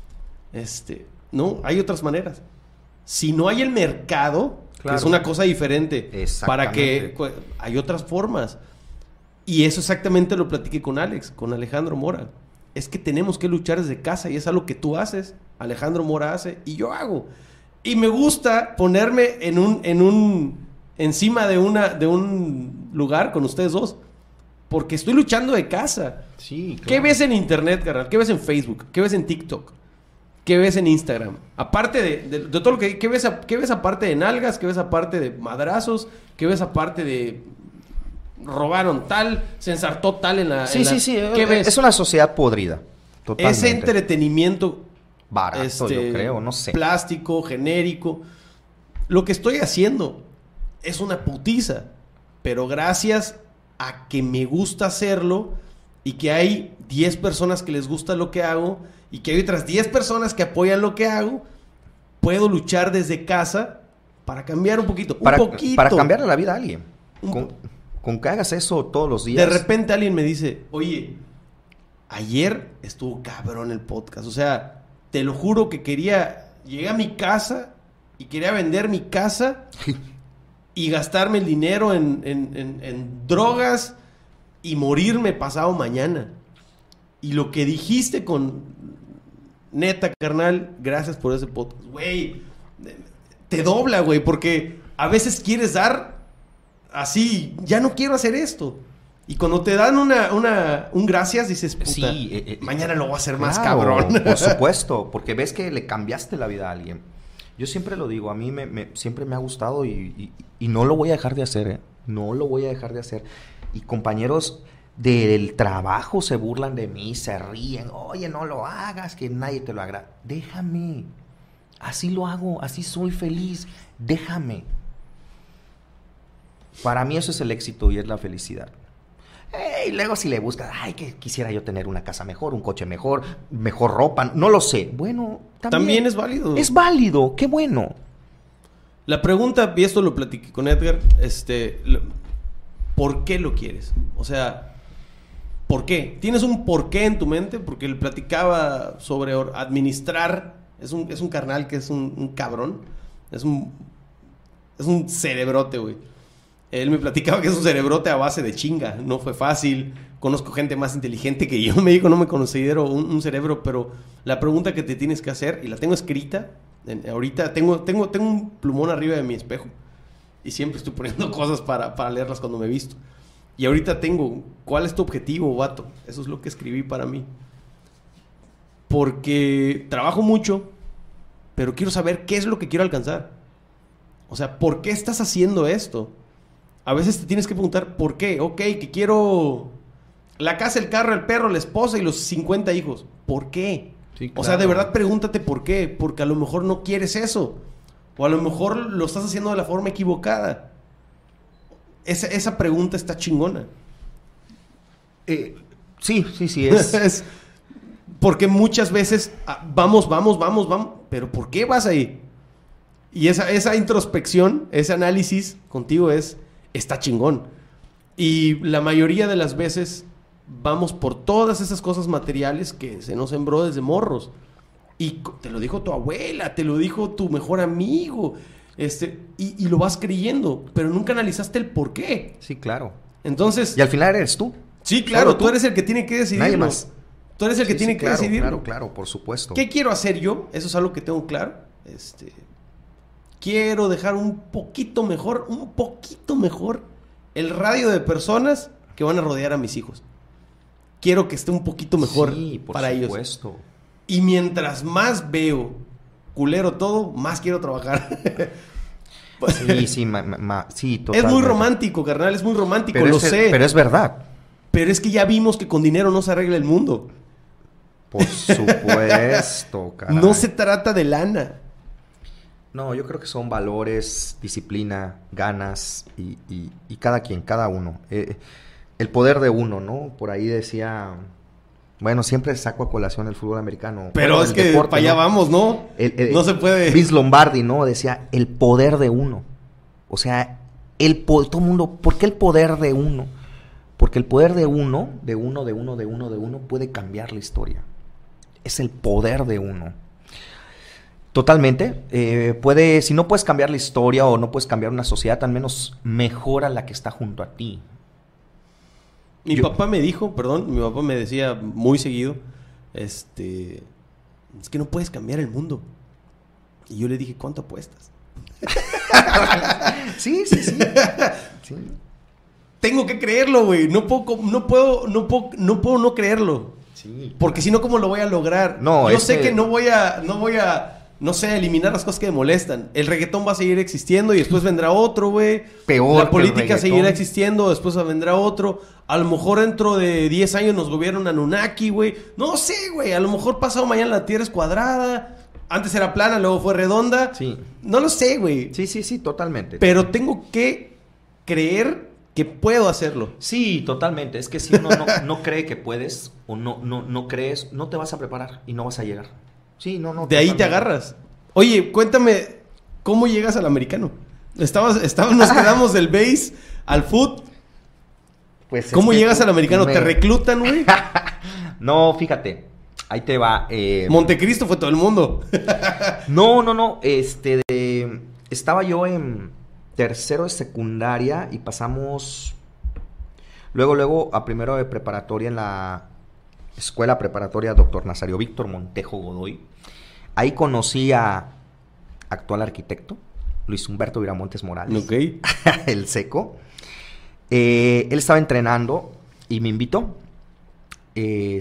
S1: No, hay otras maneras. Si no hay el mercado, claro, que es una cosa diferente, para que hay otras formas. Y eso exactamente lo platiqué con Alex, con Alejandro Mora. Es que tenemos que luchar desde casa y es algo que tú haces, Alejandro Mora hace y yo hago. Y me gusta ponerme encima de un lugar con ustedes dos, porque estoy luchando de casa.
S2: Sí, claro.
S1: ¿Qué ves en internet, carnal? ¿Qué ves en Facebook? ¿Qué ves en TikTok? ¿Qué ves en Instagram? Aparte de todo lo que... ¿Qué ves aparte de nalgas? ¿Qué ves aparte de madrazos? ¿Qué ves aparte de... robaron tal, se ensartó tal en la...
S2: Sí. ¿Qué ves? Es una sociedad podrida. Totalmente.
S1: Ese entretenimiento...
S2: barato, yo creo, no sé.
S1: Plástico, genérico. Lo que estoy haciendo es una putiza. Pero gracias a que me gusta hacerlo y que hay 10 personas que les gusta lo que hago y que hay otras 10 personas que apoyan lo que hago, puedo luchar desde casa para cambiar un poquito.
S2: Para cambiarle la vida a alguien. Con que hagas eso todos los días.
S1: De repente alguien me dice, oye, ayer estuvo cabrón el podcast. O sea, te lo juro que llegué a mi casa y quería vender mi casa y gastarme el dinero en drogas y morirme pasado mañana. Y lo que dijiste neta, carnal, gracias por ese podcast. Güey, te dobla, güey, porque a veces quieres dar así, ya no quiero hacer esto. Y cuando te dan un gracias, dices, puta, sí, mañana lo voy a hacer más cabrón.
S2: Por supuesto, porque ves que le cambiaste la vida a alguien. Yo siempre lo digo, a mí siempre me ha gustado y no lo voy a dejar de hacer, ¿eh? No lo voy a dejar de hacer. Y compañeros del trabajo se burlan de mí, se ríen. Oye, no lo hagas, que nadie te lo agrada. Déjame. Así lo hago, así soy feliz. Déjame. Para mí eso es el éxito y es la felicidad. Y luego si le buscas, ay, que quisiera yo tener una casa mejor, un coche mejor, mejor ropa, no lo sé. Bueno,
S1: también es válido.
S2: Es válido, qué bueno.
S1: La pregunta, y esto lo platiqué con Edgar, ¿por qué lo quieres? O sea, ¿por qué? ¿Tienes un porqué en tu mente? Porque él platicaba sobre administrar. Es un carnal que es un cabrón. Es un cerebrote, güey. Él me platicaba que es un cerebrote a base de chinga. No fue fácil. Conozco gente más inteligente que yo. Me dijo, no me considero un cerebro, pero la pregunta que te tienes que hacer, y la tengo escrita, ahorita tengo un plumón arriba de mi espejo. Y siempre estoy poniendo cosas para leerlas cuando me visto. Y ahorita tengo, ¿cuál es tu objetivo, vato? Eso es lo que escribí para mí. Porque trabajo mucho, pero quiero saber qué es lo que quiero alcanzar. O sea, ¿por qué estás haciendo esto? A veces te tienes que preguntar, ¿por qué? Ok, que quiero la casa, el carro, el perro, la esposa y los 50 hijos. ¿Por qué? Sí, claro. O sea, de verdad pregúntate por qué. Porque a lo mejor no quieres eso. O a lo mejor lo estás haciendo de la forma equivocada. Esa pregunta está chingona.
S2: Sí, es.
S1: Porque muchas veces vamos. Pero ¿por qué vas ahí? Y esa introspección, ese análisis contigo está chingón. Y la mayoría de las veces vamos por todas esas cosas materiales que se nos sembró desde morros. Y te lo dijo tu abuela, te lo dijo tu mejor amigo. Y lo vas creyendo, pero nunca analizaste el por qué.
S2: Sí, claro.
S1: Entonces...
S2: Y al final eres tú.
S1: Sí, claro, tú eres el que tiene que decidirlo.
S2: Nadie más.
S1: Tú eres el que tiene que decidirlo.
S2: Claro, por supuesto.
S1: ¿Qué quiero hacer yo? Eso es algo que tengo claro. Quiero dejar un poquito mejor el radio de personas que van a rodear a mis hijos. Quiero que esté un poquito mejor para ellos. Sí, por supuesto. Y mientras más veo culero todo, más quiero trabajar.
S2: Sí, totalmente.
S1: Es muy romántico, carnal, es muy romántico, pero sé.
S2: Pero es verdad.
S1: Pero es que ya vimos que con dinero no se arregla el mundo.
S2: Por supuesto, caray.
S1: No se trata de lana.
S2: No, yo creo que son valores, disciplina, ganas y cada uno. El poder de uno, ¿no? Por ahí decía... Bueno, siempre saco a colación el fútbol americano.
S1: Pero es que deporte, para allá vamos, ¿no? No se puede.
S2: Vince Lombardi, ¿no? Decía, el poder de uno. O sea, todo el mundo... ¿Por qué el poder de uno? Porque el poder de uno puede cambiar la historia. Es el poder de uno. Totalmente. Si no puedes cambiar la historia o no puedes cambiar una sociedad, al menos mejora la que está junto a ti.
S1: Mi papá me decía muy seguido, es que no puedes cambiar el mundo. Y yo le dije, ¿cuánto apuestas?
S2: Sí.
S1: Tengo que creerlo, güey. No puedo no creerlo. Sí. Porque si no, ¿cómo lo voy a lograr? Yo sé que no voy a eliminar las cosas que me molestan. El reggaetón va a seguir existiendo y después vendrá otro, güey.
S2: Peor.
S1: La política seguirá existiendo, después vendrá otro. A lo mejor dentro de 10 años nos gobierna Anunnaki, güey. No sé, güey. A lo mejor pasado mañana la Tierra es cuadrada. Antes era plana, luego fue redonda.
S2: Sí.
S1: No lo sé, güey.
S2: Sí, totalmente.
S1: Pero tengo que creer que puedo hacerlo.
S2: Sí, totalmente. Es que si uno no cree que puedes o no crees, no te vas a preparar y no vas a llegar. Sí, no.
S1: De totalmente. Ahí te agarras. Oye, cuéntame, ¿cómo llegas al americano? Nos quedamos del base al foot. Pues ¿cómo llegas al americano? ¿Te reclutan, güey?
S2: No, fíjate. Ahí te va.
S1: Montecristo fue todo el mundo.
S2: No. Estaba yo en tercero de secundaria y pasamos... Luego a primero de preparatoria en la escuela preparatoria Dr. Nazario Víctor Montejo Godoy. Ahí conocí a actual arquitecto, Luis Humberto Viramontes Morales.
S1: Ok.
S2: El seco. Él estaba entrenando y me invitó. Y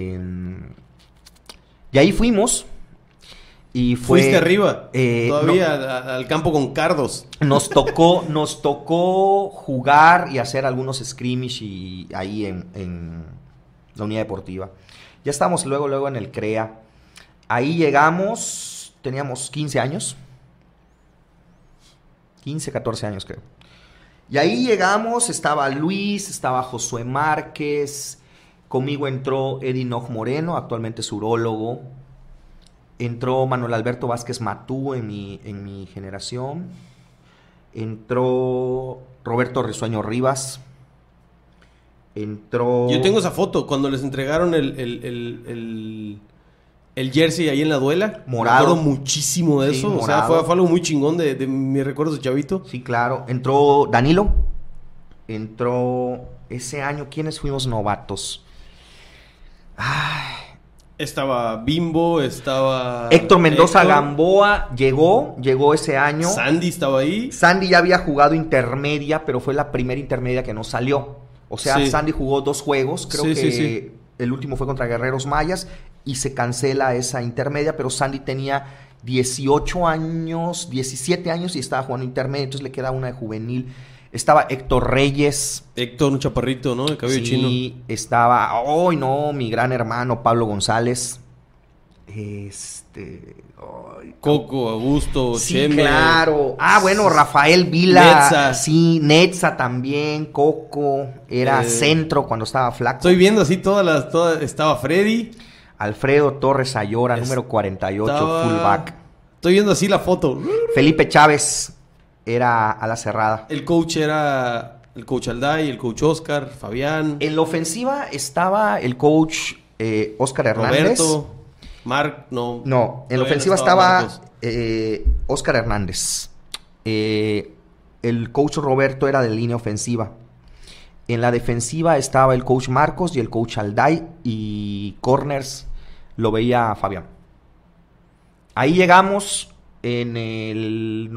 S2: ahí fuimos. Y
S1: fuiste arriba, todavía al campo con cardos.
S2: Nos tocó jugar y hacer algunos scrimmage ahí en la unidad deportiva. Ya estábamos luego en el CREA. Ahí llegamos, teníamos 15 años. 15, 14 años creo. Y ahí llegamos, estaba Luis, estaba Josué Márquez. Conmigo entró Eddie Nog Moreno, actualmente es urólogo. Entró Manuel Alberto Vázquez Matú en mi generación. Entró Roberto Risueño Rivas. Entró...
S1: Yo tengo esa foto cuando les entregaron el jersey ahí en la duela.
S2: Morado.
S1: Me acuerdo muchísimo de eso.
S2: Morado.
S1: O sea, fue algo muy chingón de mis recuerdos de chavito.
S2: Sí, claro. Entró Danilo. Entró ese año. ¿Quiénes fuimos novatos? Ay...
S1: Estaba Bimbo, estaba...
S2: Héctor Mendoza Gamboa llegó ese año.
S1: Sandy estaba ahí.
S2: Sandy ya había jugado intermedia, pero fue la primera intermedia que no salió. O sea, sí. Sandy jugó 2 juegos, creo que el último fue contra Guerreros Mayas y se cancela esa intermedia, pero Sandy tenía 18 años, 17 años y estaba jugando intermedia, entonces le queda una de juvenil. Estaba Héctor Reyes.
S1: Héctor, un chaparrito, ¿no? De cabello chino.
S2: Sí, estaba... ¡Ay, no! Mi gran hermano Pablo González.
S1: Coco, Augusto,
S2: sí,
S1: Cheme.
S2: Claro. Bueno, Rafael Vila.
S1: Netza.
S2: Sí, Netza también. Coco. Era centro cuando estaba flaco.
S1: Estoy viendo así todas. Estaba Freddy.
S2: Alfredo Torres Ayora, número 48, fullback.
S1: Estoy viendo así la foto.
S2: Felipe Chávez. Era a la cerrada.
S1: El coach era el coach Alday, el coach Oscar, Fabián.
S2: En la ofensiva estaba el coach Oscar Hernández.
S1: Roberto,
S2: No, en la ofensiva estaba Oscar Hernández. El coach Roberto era de línea ofensiva. En la defensiva estaba el coach Marcos y el coach Alday. Y corners lo veía Fabián. Ahí llegamos en el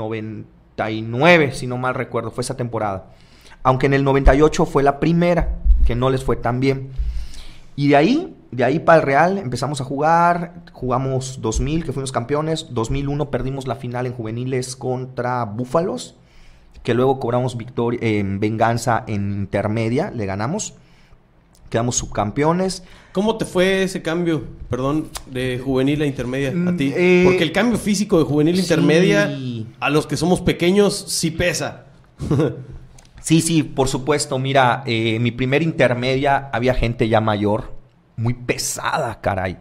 S2: 99, si no mal recuerdo, fue esa temporada. Aunque en el 98 fue la primera, que no les fue tan bien. Y de ahí para el Real empezamos a jugar. Jugamos 2000, que fuimos campeones. 2001 perdimos la final en juveniles contra Búfalos, que luego cobramos victoria en venganza en intermedia, le ganamos. Quedamos subcampeones.
S1: ¿Cómo te fue ese cambio, de juvenil a intermedia a ti? Porque el cambio físico de juvenil a intermedia, a los que somos pequeños, sí pesa.
S2: Sí, por supuesto. Mira, mi primer intermedia había gente ya mayor, muy pesada, caray.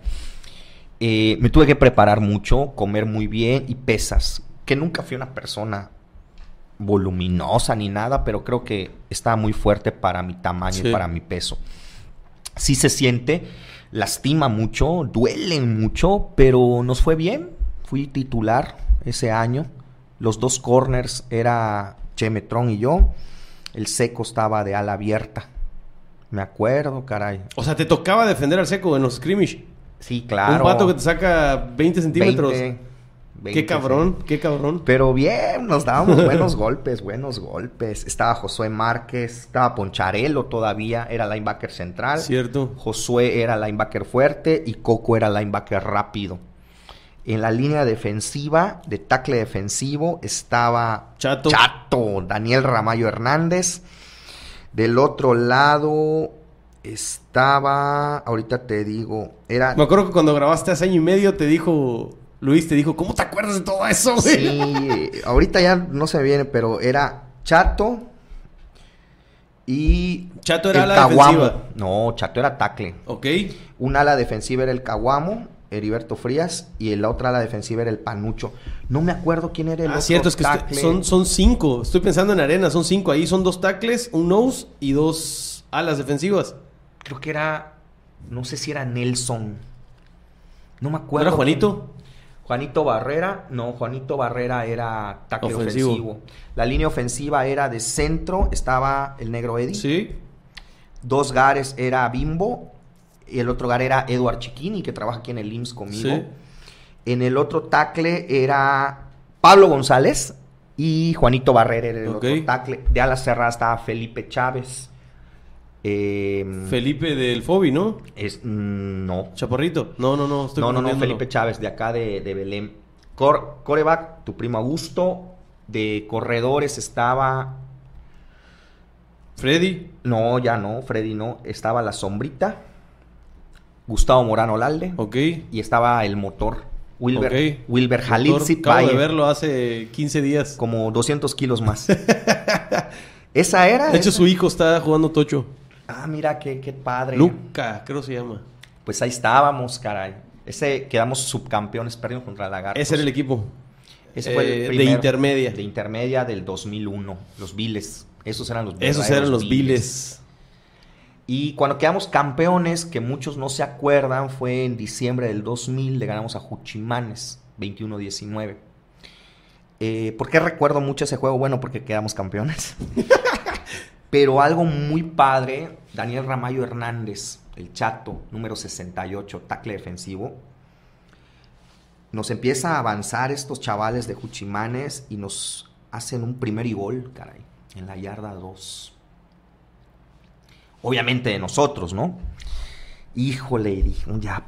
S2: Me tuve que preparar mucho, comer muy bien y pesas. Que nunca fui una persona voluminosa ni nada, pero creo que estaba muy fuerte para mi tamaño y para mi peso. Sí se siente, lastima mucho, duele mucho, pero nos fue bien. Fui titular ese año. Los 2 corners era Chemetrón y yo. El seco estaba de ala abierta. Me acuerdo, caray.
S1: O sea, te tocaba defender al seco en los scrimmage.
S2: Sí, claro.
S1: Un pato que te saca 20 centímetros. 20, qué cabrón, sí. Qué cabrón.
S2: Pero bien, nos dábamos buenos golpes. Estaba Josué Márquez, estaba Poncharelo todavía, era linebacker central.
S1: Cierto.
S2: Josué era linebacker fuerte y Coco era linebacker rápido. En la línea defensiva, de tackle defensivo, estaba Chato, Daniel Ramallo Hernández. Del otro lado estaba, ahorita te digo, era...
S1: Me acuerdo que cuando grabaste hace año y medio Luis te dijo, ¿cómo te acuerdas de todo eso, güey?
S2: Sí, ahorita ya no se me viene, pero era Chato y...
S1: ¿Chato era ala defensiva?
S2: No, Chato era tackle.
S1: Ok.
S2: Un ala defensiva era el Caguamo, Heriberto Frías, y el otra ala defensiva era el Panucho. No me acuerdo quién era el otro
S1: cierto, es que son 5. Estoy pensando en arena, son 5. Ahí son 2 tackles, un nose y 2 alas defensivas.
S2: Creo que era... No sé si era Nelson. No me acuerdo.
S1: ¿Era Juanito?
S2: Juanito Barrera. No, Juanito Barrera era tackle ofensivo. La línea ofensiva era de centro. Estaba el negro Eddie.
S1: Sí.
S2: 2 gares era Bimbo, y el otro gar era Eduard Chiquini, que trabaja aquí en el IMSS conmigo.
S1: Sí.
S2: En el otro tackle era Pablo González y Juanito Barrera era el otro tackle. De alas cerradas estaba Felipe Chávez.
S1: Felipe del Fobi, ¿no?
S2: No.
S1: Chaparrito. No, estoy
S2: No, Felipe Chávez, de acá de Belén. Coreback, tu primo Augusto. De corredores estaba...
S1: Freddy.
S2: No, ya no, Freddy no. Estaba la sombrita. Gustavo Morano Lalde.
S1: Ok.
S2: Y estaba el motor. Wilber
S1: Motor.
S2: Halitzit.
S1: Acabo de verlo hace 15 días.
S2: Como 200 kilos más. Esa era.
S1: De hecho, su hijo está jugando tocho.
S2: Ah, mira, qué padre.
S1: Luca, creo que se llama.
S2: Pues ahí estábamos, caray. Quedamos subcampeones, perdimos contra Lagartos.
S1: Ese era el equipo.
S2: Ese fue el primero.
S1: De intermedia.
S2: De intermedia del 2001. Los Viles. Esos eran los
S1: Viles.
S2: Y cuando quedamos campeones, que muchos no se acuerdan, fue en diciembre del 2000, le ganamos a Juchimanes, 21-19. ¿Por qué recuerdo mucho ese juego? Bueno, porque quedamos campeones. Pero algo muy padre, Daniel Ramayo Hernández, el Chato, número 68, tackle defensivo. Nos empieza a avanzar estos chavales de Juchimanes y nos hacen un primer y gol, caray, en la yarda 2. Obviamente de nosotros, ¿no? Híjole, dije, ya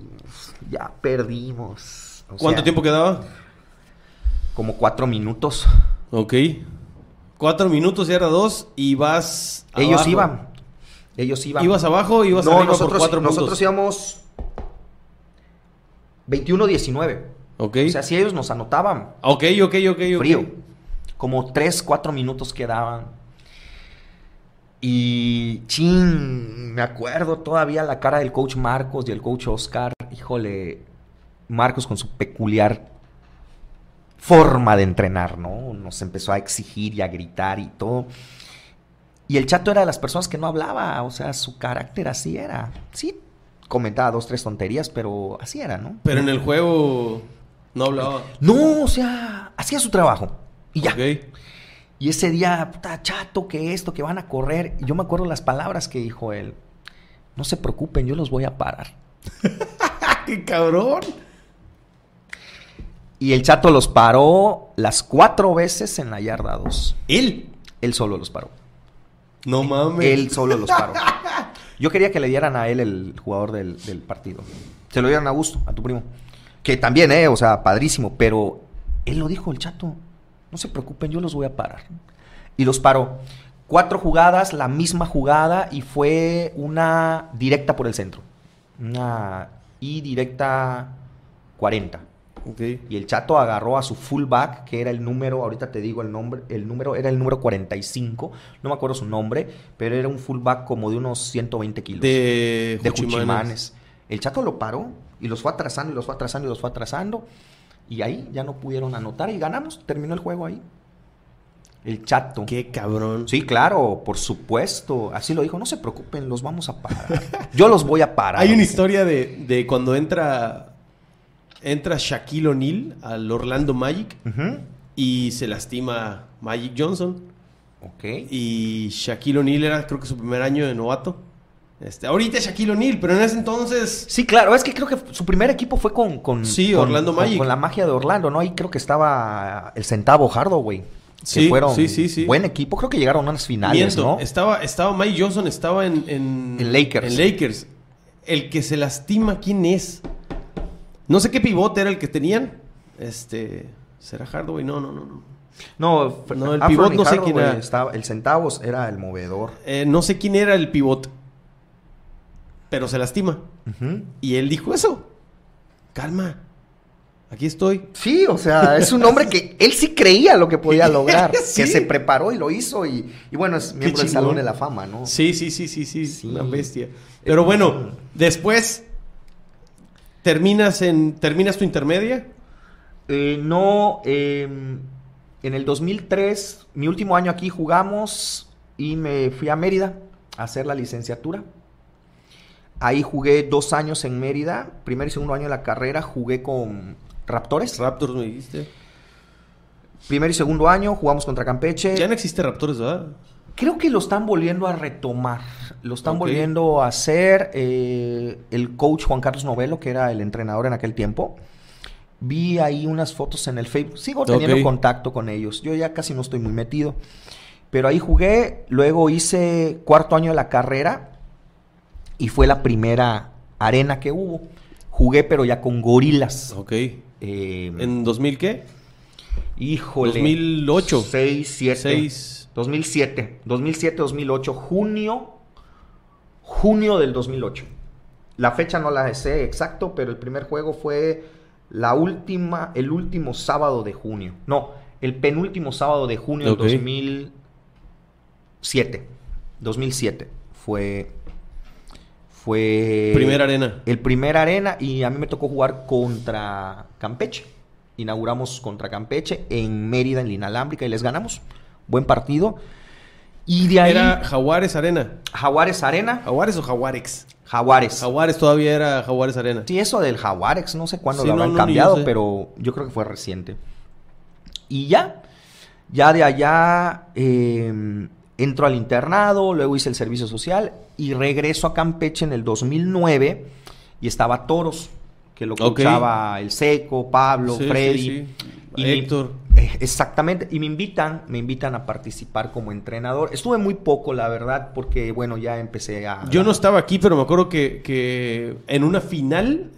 S2: perdimos.
S1: ¿Cuánto tiempo quedaba?
S2: Como 4 minutos.
S1: Ok. 4 minutos, yarda 2 y vas
S2: Ellos
S1: abajo.
S2: iban.
S1: ¿Ibas abajo o ibas arriba por 4 minutos?
S2: Nosotros íbamos 21-19.
S1: Ok.
S2: O sea, si ellos nos anotaban.
S1: Ok.
S2: Frío. Como 3-4 minutos quedaban. Y me acuerdo todavía la cara del coach Marcos y el coach Oscar. Híjole, Marcos con su peculiar forma de entrenar, ¿no? Nos empezó a exigir y a gritar y todo. Y el Chato era de las personas que no hablaba, o sea, su carácter así era. Sí, comentaba 2, 3 tonterías, pero así era, ¿no?
S1: Pero en el juego no hablaba.
S2: No, o sea, hacía su trabajo y ya.
S1: Ok.
S2: Y ese día, puta, Chato, que esto, que van a correr. Y yo me acuerdo las palabras que dijo él. No se preocupen, yo los voy a parar.
S1: ¡Qué cabrón!
S2: Y el Chato los paró las 4 veces en la yarda 2.
S1: ¿Él?
S2: Él solo los paró.
S1: No mames.
S2: Él solo los paró. Yo quería que le dieran a él el jugador del partido. Se lo dieran a Augusto, a tu primo. Que también, o sea, padrísimo. Pero él lo dijo, el Chato. No se preocupen, yo los voy a parar. Y los paró. 4 jugadas, la misma jugada, y fue una directa por el centro. Una y directa 40.
S1: Okay.
S2: Y el Chato agarró a su fullback, que era el número, ahorita te digo el número era el número 45, no me acuerdo su nombre, pero era un fullback como de unos 120 kilos.
S1: De
S2: Juchimanes. El Chato lo paró y los fue atrasando. Y ahí ya no pudieron anotar y ganamos. Terminó el juego ahí. El Chato.
S1: ¡Qué cabrón!
S2: Sí, claro, por supuesto. Así lo dijo. No se preocupen, los vamos a parar. Yo los voy a parar.
S1: Hay una historia de cuando entra Shaquille O'Neal al Orlando Magic y se lastima Magic Johnson.
S2: Ok.
S1: Y Shaquille O'Neal era, creo que su primer año de novato. Ahorita es Shaquille O'Neal, pero en ese entonces...
S2: Sí, claro, es que creo que su primer equipo fue con
S1: Orlando Magic.
S2: Con la magia de Orlando, ¿no? Ahí creo que estaba el Centavo Hardaway.
S1: Sí,
S2: fueron
S1: sí.
S2: Buen equipo, creo que llegaron a unas finales, ¿no?
S1: Estaba Mike Johnson, estaba en
S2: Lakers.
S1: En Lakers. El que se lastima, ¿quién es? No sé qué pivote era el que tenían. ¿Será Hardaway? No, el pivot no sé quién era.
S2: El Centavos era el movedor.
S1: No sé quién era el pivot. Pero se lastima. Y él dijo eso. Calma. Aquí estoy.
S2: Sí, o sea, es un hombre que él sí creía lo que podía lograr.
S1: Sí.
S2: Que se preparó y lo hizo. Y bueno, es miembro del Salón de la Fama, ¿no?
S1: Sí. Una bestia. Pero bueno, después... ¿Terminas tu intermedia?
S2: No. En el 2003, mi último año aquí jugamos y me fui a Mérida a hacer la licenciatura. Ahí jugué 2 años en Mérida. Primer y segundo año de la carrera jugué con Raptors.
S1: Raptors me dijiste.
S2: Primer y segundo año jugamos contra Campeche.
S1: Ya no existe Raptors, ¿verdad?
S2: Creo que lo están volviendo a retomar, lo están
S1: Ok.
S2: volviendo a hacer. El coach Juan Carlos Novelo, que era el entrenador en aquel tiempo, vi ahí unas fotos en el Facebook, sigo teniendo
S1: Ok.
S2: contacto con ellos, yo ya casi no estoy muy metido, pero ahí jugué, luego hice cuarto año de la carrera y fue la primera arena que hubo. Jugué pero ya con gorilas.
S1: Ok.
S2: Eh,
S1: ¿En 2000 qué?
S2: Híjole.
S1: 2008.
S2: 6, 7.
S1: 6.
S2: 2007, 2008, junio del 2008. La fecha no la sé exacto, pero el primer juego fue el último sábado de junio. No, el penúltimo sábado de junio
S1: Ok.
S2: del 2007. 2007 fue
S1: Primera arena.
S2: el primer arena y a mí me tocó jugar contra Campeche. Inauguramos contra Campeche en Mérida, en la Inalámbrica, y les ganamos. Buen partido. Y de ahí,
S1: Era Jaguares Arena.
S2: Jaguares Arena.
S1: ¿Jaguares o Jaguarex?
S2: Jaguares.
S1: Jaguares todavía era Jaguares Arena.
S2: Sí, eso del Jaguarex, no sé cuándo
S1: Sí,
S2: lo
S1: no,
S2: habrán
S1: no, ni yo
S2: cambiado,
S1: sé.
S2: pero yo creo que fue reciente. Y ya de allá entro al internado, luego hice el servicio social y regreso a Campeche en el 2009 y estaba Toros, que lo
S1: Ok.
S2: coachaba el Seco, Pablo,
S1: Sí,
S2: Freddy.
S1: sí, sí.
S2: Y
S1: Héctor.
S2: Exactamente, y me invitan a participar como entrenador. Estuve muy poco, la verdad, porque bueno, ya empecé a...
S1: Yo no estaba aquí, pero me acuerdo que en una final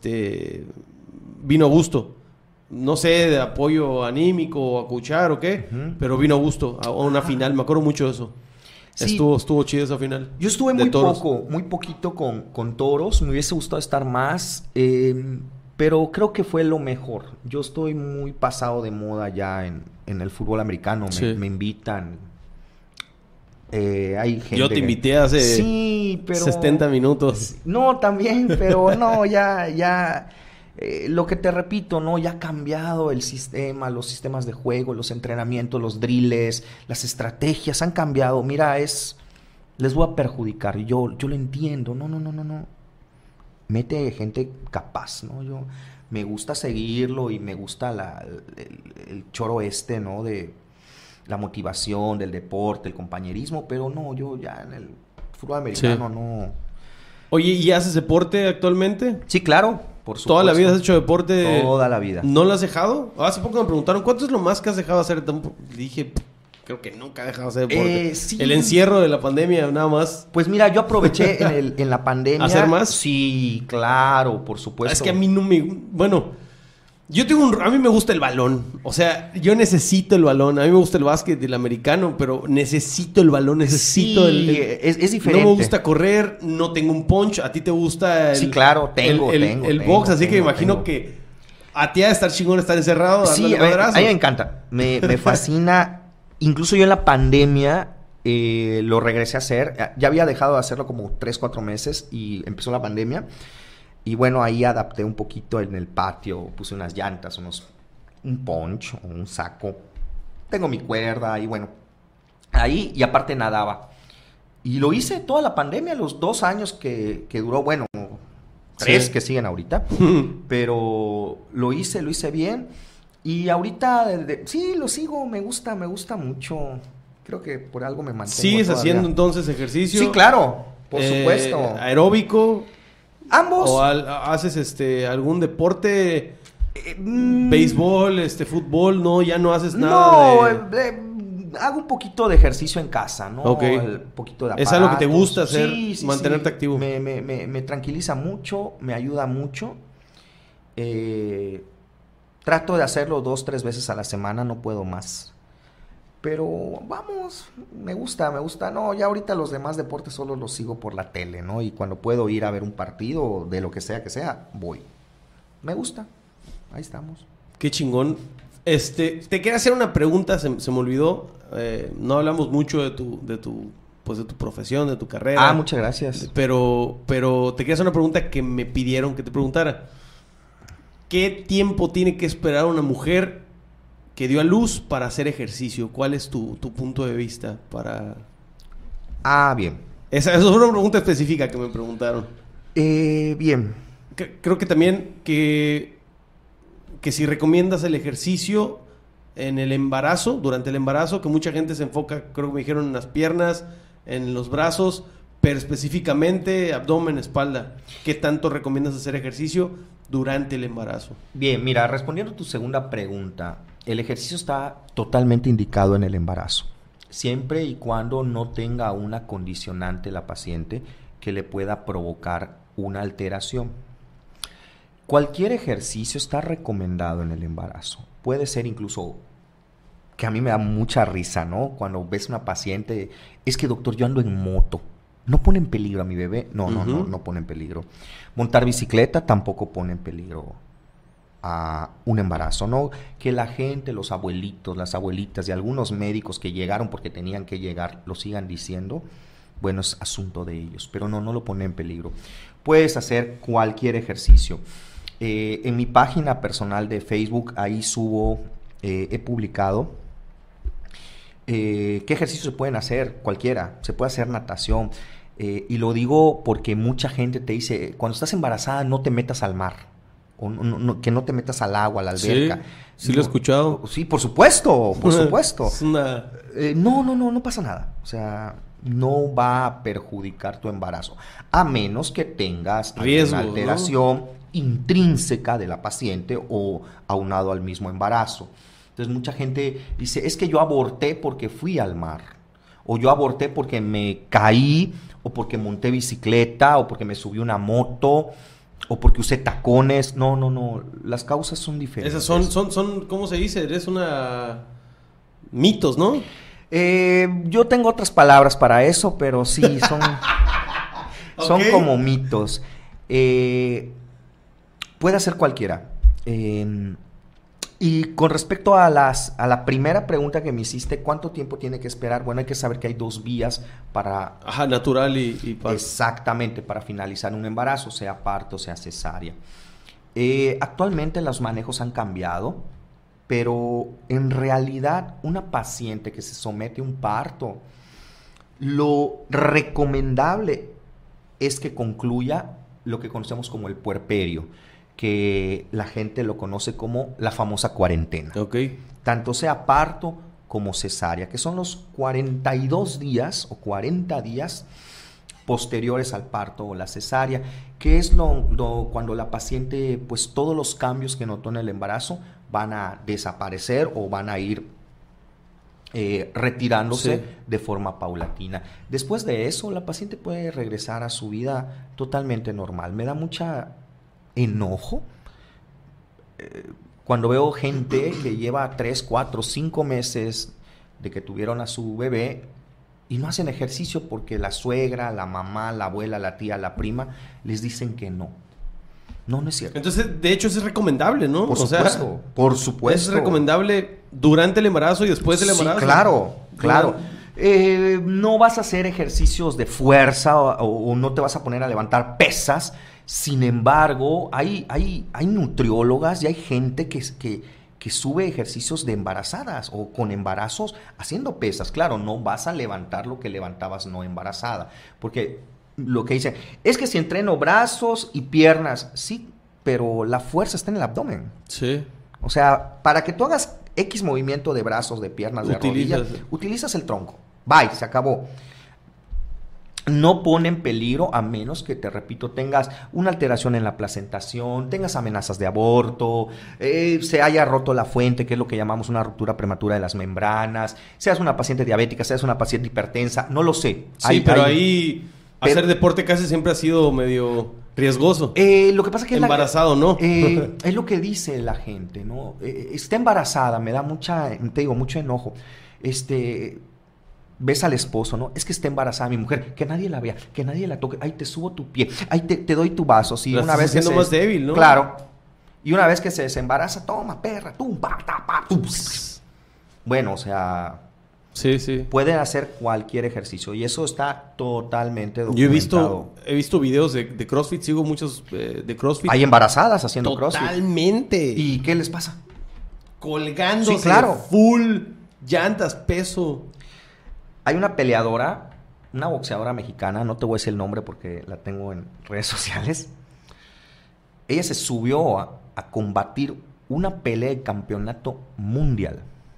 S1: vino Augusto. No sé, de apoyo anímico o acuchar o qué,
S2: Ujú.
S1: pero vino Augusto a una final. Me acuerdo mucho de eso.
S2: Sí.
S1: Estuvo chido esa final.
S2: Yo estuve
S1: de
S2: muy
S1: toros.
S2: muy poquito con Toros. Me hubiese gustado estar más, pero creo que fue lo mejor. Yo estoy muy pasado de moda ya en el fútbol americano.
S1: Sí.
S2: Me invitan. Hay gente
S1: Yo te
S2: que-
S1: invité hace
S2: Sí, pero...
S1: 70 minutos.
S2: No, también, pero no, ya... lo que te repito, ¿no? Ya ha cambiado el sistema, los sistemas de juego, los entrenamientos, los drills, las estrategias han cambiado. Mira, les voy a perjudicar. Yo lo entiendo. No. Mete gente capaz, ¿no? Yo me gusta seguirlo y me gusta el choro ¿no? De la motivación, del deporte, el compañerismo, pero no, yo ya en el fútbol americano
S1: Sí.
S2: no.
S1: Oye, ¿y haces deporte actualmente?
S2: Sí, claro, por supuesto.
S1: ¿Toda la vida has hecho deporte?
S2: Toda la vida.
S1: ¿No lo has dejado? Hace poco me preguntaron, ¿cuánto es lo más que has dejado de hacer? Dije, creo que nunca he dejado de hacer deporte.
S2: Sí.
S1: El encierro de la pandemia, nada más.
S2: Pues mira, yo aproveché en la pandemia.
S1: ¿Hacer más?
S2: Sí, claro, por supuesto.
S1: Es que a mí no me... Bueno, a mí me gusta el balón. O sea, yo necesito el balón. A mí me gusta el básquet, el americano, pero necesito el balón, necesito
S2: Sí, es diferente.
S1: No me gusta correr, no tengo un punch. A ti te gusta
S2: Sí, claro, tengo,
S1: el
S2: tengo,
S1: box, así que me imagino
S2: tengo.
S1: que a ti ha de estar chingón estar encerrado.
S2: Sí,
S1: dándole madrazos.
S2: a mí me encanta. Me fascina. Incluso yo en la pandemia lo regresé a hacer. Ya había dejado de hacerlo como 3-4 meses y empezó la pandemia. Y bueno, ahí adapté un poquito en el patio. Puse unas llantas, un punch o un saco. Tengo mi cuerda y bueno. Ahí, y aparte nadaba. Y lo hice toda la pandemia, los 2 años que duró, bueno, 3
S1: Sí.
S2: que siguen ahorita. Pero lo hice bien. Y ahorita, sí, lo sigo, me gusta mucho. Creo que por algo me mantengo
S1: ¿Sigues
S2: todavía.
S1: haciendo entonces ejercicio?
S2: Sí, claro, por supuesto.
S1: ¿Aeróbico?
S2: Ambos.
S1: ¿O haces algún deporte? ¿Béisbol, fútbol? No, ya no haces nada
S2: No,
S1: de...
S2: hago un poquito de ejercicio en casa, ¿no?
S1: Ok.
S2: Un poquito de
S1: ¿Es algo que te
S2: aparatos.
S1: gusta hacer, mantenerte activo?
S2: Me tranquiliza mucho, me ayuda mucho. Trato de hacerlo 2-3 veces a la semana, no puedo más. Pero vamos, me gusta. No, ya ahorita los demás deportes solo los sigo por la tele, ¿no? Y cuando puedo ir a ver un partido, de lo que sea, voy. Me gusta. Ahí estamos.
S1: Qué chingón. Te quería hacer una pregunta, se me olvidó. No hablamos mucho de tu profesión, de tu carrera.
S2: Muchas gracias.
S1: Pero te quería hacer una pregunta que me pidieron que te preguntara. ¿Qué tiempo tiene que esperar una mujer que dio a luz para hacer ejercicio? ¿Cuál es tu punto de vista para...?
S2: Bien.
S1: Esa es una pregunta específica que me preguntaron.
S2: Bien.
S1: Creo que también que si recomiendas el ejercicio en el embarazo, durante el embarazo, que mucha gente se enfoca, creo que me dijeron, en las piernas, en los brazos, pero específicamente abdomen, espalda. ¿Qué tanto recomiendas hacer ejercicio durante el embarazo?
S2: Bien, mira, respondiendo a tu segunda pregunta, el ejercicio está totalmente indicado en el embarazo, siempre y cuando no tenga una condicionante la paciente que le pueda provocar una alteración. Cualquier ejercicio está recomendado en el embarazo. Puede ser incluso, que a mí me da mucha risa, ¿no? Cuando ves una paciente, es que doctor, yo ando en moto. ¿No pone en peligro a mi bebé? No, no pone en peligro. Montar bicicleta tampoco pone en peligro a un embarazo, ¿no? Que la gente, los abuelitos, las abuelitas y algunos médicos que llegaron porque tenían que llegar, lo sigan diciendo, bueno, es asunto de ellos, pero no lo pone en peligro. Puedes hacer cualquier ejercicio. En mi página personal de Facebook, ahí subo, he publicado qué ejercicios se pueden hacer, cualquiera. Se puede hacer natación. Y lo digo porque mucha gente te dice, cuando estás embarazada no te metas al mar, o que no te metas al agua, a la alberca.
S1: Sí, lo he escuchado.
S2: Sí, por supuesto, por supuesto.
S1: Es una...
S2: No pasa nada. O sea, no va a perjudicar tu embarazo, a menos que tengas
S1: riesgo,
S2: alguna alteración, ¿no?, intrínseca de la paciente o aunado al mismo embarazo. Entonces mucha gente dice, es que yo aborté porque fui al mar, o yo aborté porque me caí, o porque monté bicicleta, o porque me subí una moto, o porque usé tacones. No, las causas son diferentes.
S1: Esas son ¿cómo se dice? Es una... mitos, ¿no?
S2: Yo tengo otras palabras para eso, pero sí, son, son
S1: Okay.
S2: como mitos. Puede ser cualquiera. Y con respecto a la primera pregunta que me hiciste, ¿cuánto tiempo tiene que esperar? Bueno, hay que saber que hay 2 vías para...
S1: Ajá, natural y parto.
S2: Exactamente, para finalizar un embarazo, sea parto, sea cesárea. Actualmente los manejos han cambiado, pero en realidad una paciente que se somete a un parto, lo recomendable es que concluya lo que conocemos como el puerperio, que la gente lo conoce como la famosa cuarentena.
S1: Ok.
S2: Tanto sea parto como cesárea, que son los 42 días o 40 días posteriores al parto o la cesárea, que es cuando la paciente, pues todos los cambios que notó en el embarazo van a desaparecer o van a ir retirándose de forma paulatina. Después de eso, la paciente puede regresar a su vida totalmente normal. Me da mucha enojo cuando veo gente que lleva 3, 4, 5 meses de que tuvieron a su bebé y no hacen ejercicio porque la suegra, la mamá, la abuela, la tía, la prima les dicen que no. No es cierto.
S1: Entonces, de hecho, es recomendable, ¿no?
S2: Por supuesto, por supuesto.
S1: Es recomendable durante el embarazo y después del embarazo.
S2: Sí, claro. No vas a hacer ejercicios de fuerza o no te vas a poner a levantar pesas. Sin embargo, hay nutriólogas y hay gente que sube ejercicios de embarazadas o con embarazos haciendo pesas. Claro, no vas a levantar lo que levantabas no embarazada, porque lo que dicen es que si entreno brazos y piernas, sí, pero la fuerza está en el abdomen.
S1: Sí.
S2: O sea, para que tú hagas X movimiento de brazos, de piernas, de rodillas, utilizas el tronco. Bye, se acabó. No pone en peligro a menos que, te repito, tengas una alteración en la placentación, tengas amenazas de aborto, se haya roto la fuente, que es lo que llamamos una ruptura prematura de las membranas, seas una paciente diabética, seas una paciente hipertensa, no lo sé.
S1: Sí, ahí hacer deporte casi siempre ha sido medio riesgoso.
S2: Lo que pasa es que
S1: embarazado, ¿no?
S2: Es lo que dice la gente, ¿no? Está embarazada, me da mucho enojo. Ves al esposo, ¿no? Es que está embarazada mi mujer, que nadie la vea, que nadie la toque. Ahí te subo tu pie, ahí te doy tu vaso. Sí,
S1: una vez siendo más débil, ¿no?
S2: Claro. Y una vez que se desembaraza, toma, perra, tum, pa, ta, pa, tum. Bueno, o sea,
S1: sí.
S2: Pueden hacer cualquier ejercicio y eso está totalmente documentado.
S1: Yo he visto videos de CrossFit, sigo muchos de CrossFit.
S2: Hay embarazadas haciendo CrossFit.
S1: Totalmente.
S2: ¿Y qué les pasa?
S1: Colgándose,
S2: sí, claro.
S1: Full, llantas, peso.
S2: Hay una peleadora, una boxeadora mexicana, no te voy a decir el nombre porque la tengo en redes sociales. Ella se subió a combatir una pelea de campeonato mundial.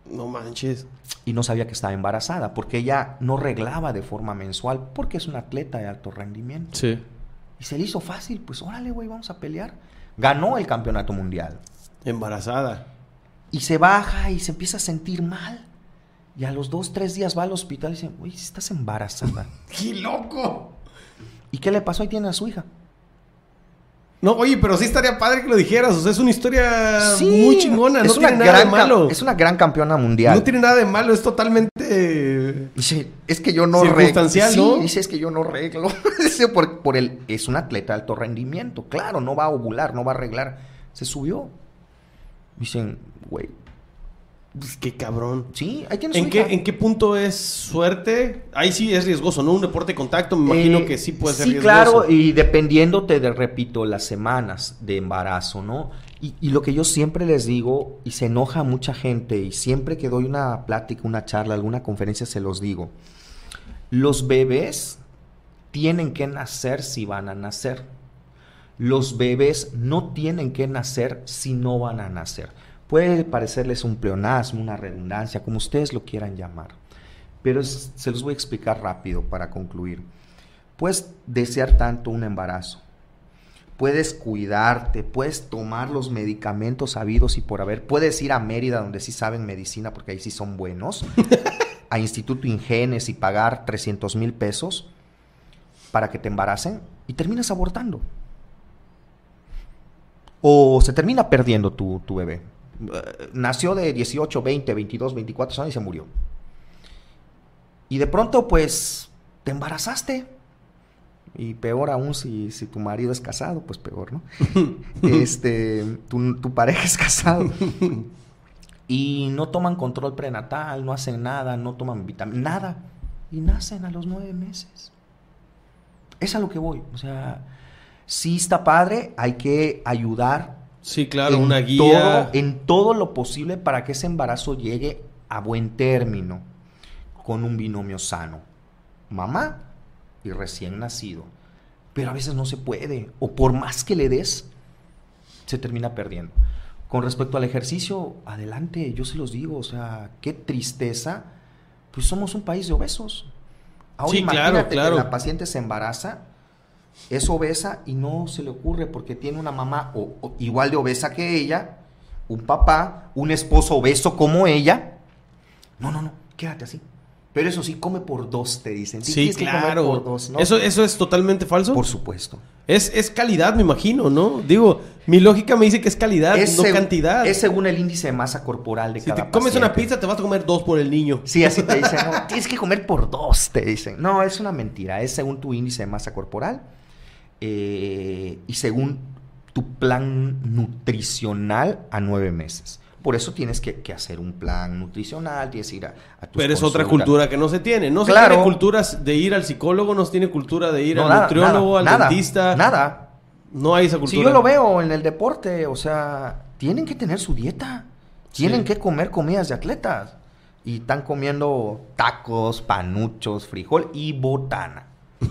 S1: No manches.
S2: Y no sabía que estaba embarazada, porque ella no reglaba de forma mensual, porque es una atleta de alto rendimiento.
S1: Sí.
S2: Y se le hizo fácil, pues órale, güey, vamos a pelear. Ganó el campeonato mundial.
S1: Embarazada.
S2: Y se baja y se empieza a sentir mal. Y a los 2, 3 días va al hospital y dice, güey, estás embarazada.
S1: ¡Qué loco!
S2: ¿Y qué le pasó? Ahí tiene a su hija.
S1: No, oye, pero sí estaría padre que lo dijeras. O sea, es una historia
S2: Sí,
S1: muy chingona. No tiene nada de malo.
S2: Es una gran campeona mundial.
S1: No tiene nada de malo. Es totalmente...
S2: Dice, es que yo no
S1: circunstancial,
S2: reglo.
S1: ¿no?
S2: Dice, es que yo no reglo. Dice, es un atleta de alto rendimiento. Claro, no va a ovular, no va a arreglar. Se subió. Dicen, güey.
S1: Pues qué cabrón.
S2: Sí, ahí tienes su hija.
S1: ¿En qué punto es suerte? Ahí sí es riesgoso, ¿no? Un deporte de contacto, me imagino que sí puede ser riesgoso.
S2: Sí, claro, y dependiendo, repito, las semanas de embarazo, ¿no? Y lo que yo siempre les digo, y se enoja mucha gente, y siempre que doy una plática, una charla, alguna conferencia, se los digo. Los bebés tienen que nacer si van a nacer. Los bebés no tienen que nacer si no van a nacer. Puede parecerles un pleonasmo, una redundancia, como ustedes lo quieran llamar. Pero se los voy a explicar rápido para concluir. Puedes desear tanto un embarazo. Puedes cuidarte, puedes tomar los medicamentos habidos y por haber. Puedes ir a Mérida, donde sí saben medicina, porque ahí sí son buenos. A Instituto Ingenes y pagar 300,000 pesos para que te embaracen y terminas abortando. O se termina perdiendo tu bebé. Nació de 18, 20, 22, 24 años y se murió. Y de pronto, pues, te embarazaste. Y peor aún si tu marido es casado, pues peor, ¿no? Tu pareja es casado. Y no toman control prenatal, no hacen nada, no toman vitaminas, nada. Y nacen a los 9 meses. Es a lo que voy. O sea, sí está padre, hay que ayudar.
S1: Sí, claro, una guía.
S2: En todo lo posible para que ese embarazo llegue a buen término, con un binomio sano. Mamá y recién nacido. Pero a veces no se puede, o por más que le des, se termina perdiendo. Con respecto al ejercicio, adelante, yo se los digo, o sea, qué tristeza, pues somos un país de obesos. Ahora
S1: sí,
S2: imagínate
S1: claro.
S2: que la paciente se embaraza, es obesa y no se le ocurre porque tiene una mamá o igual de obesa que ella, un papá, un esposo obeso como ella. No, quédate así. Pero eso sí, come por 2, te dicen.
S1: Sí, claro.
S2: Por 2, ¿no?
S1: ¿Eso es totalmente falso?
S2: Por supuesto.
S1: Es calidad, me imagino, ¿no? Digo, mi lógica me dice que es calidad, no cantidad.
S2: Es según el índice de masa corporal de cada paciente. Si te
S1: comes una pizza, te vas a comer 2 por el niño.
S2: Sí, así te dicen. No, tienes que comer por 2, te dicen. No, es una mentira. Es según tu índice de masa corporal y según tu plan nutricional a 9 meses. Por eso tienes que hacer un plan nutricional, tienes que ir a tus
S1: Pero es
S2: consultas.
S1: otra cultura que no se tiene. No se tiene culturas de ir al psicólogo, no se tiene cultura de ir al nutriólogo, al dentista.
S2: Nada.
S1: No hay esa cultura.
S2: Si yo lo veo en el deporte, o sea, tienen que tener su dieta. Tienen que comer comidas de atletas. Y están comiendo tacos, panuchos, frijol y botana.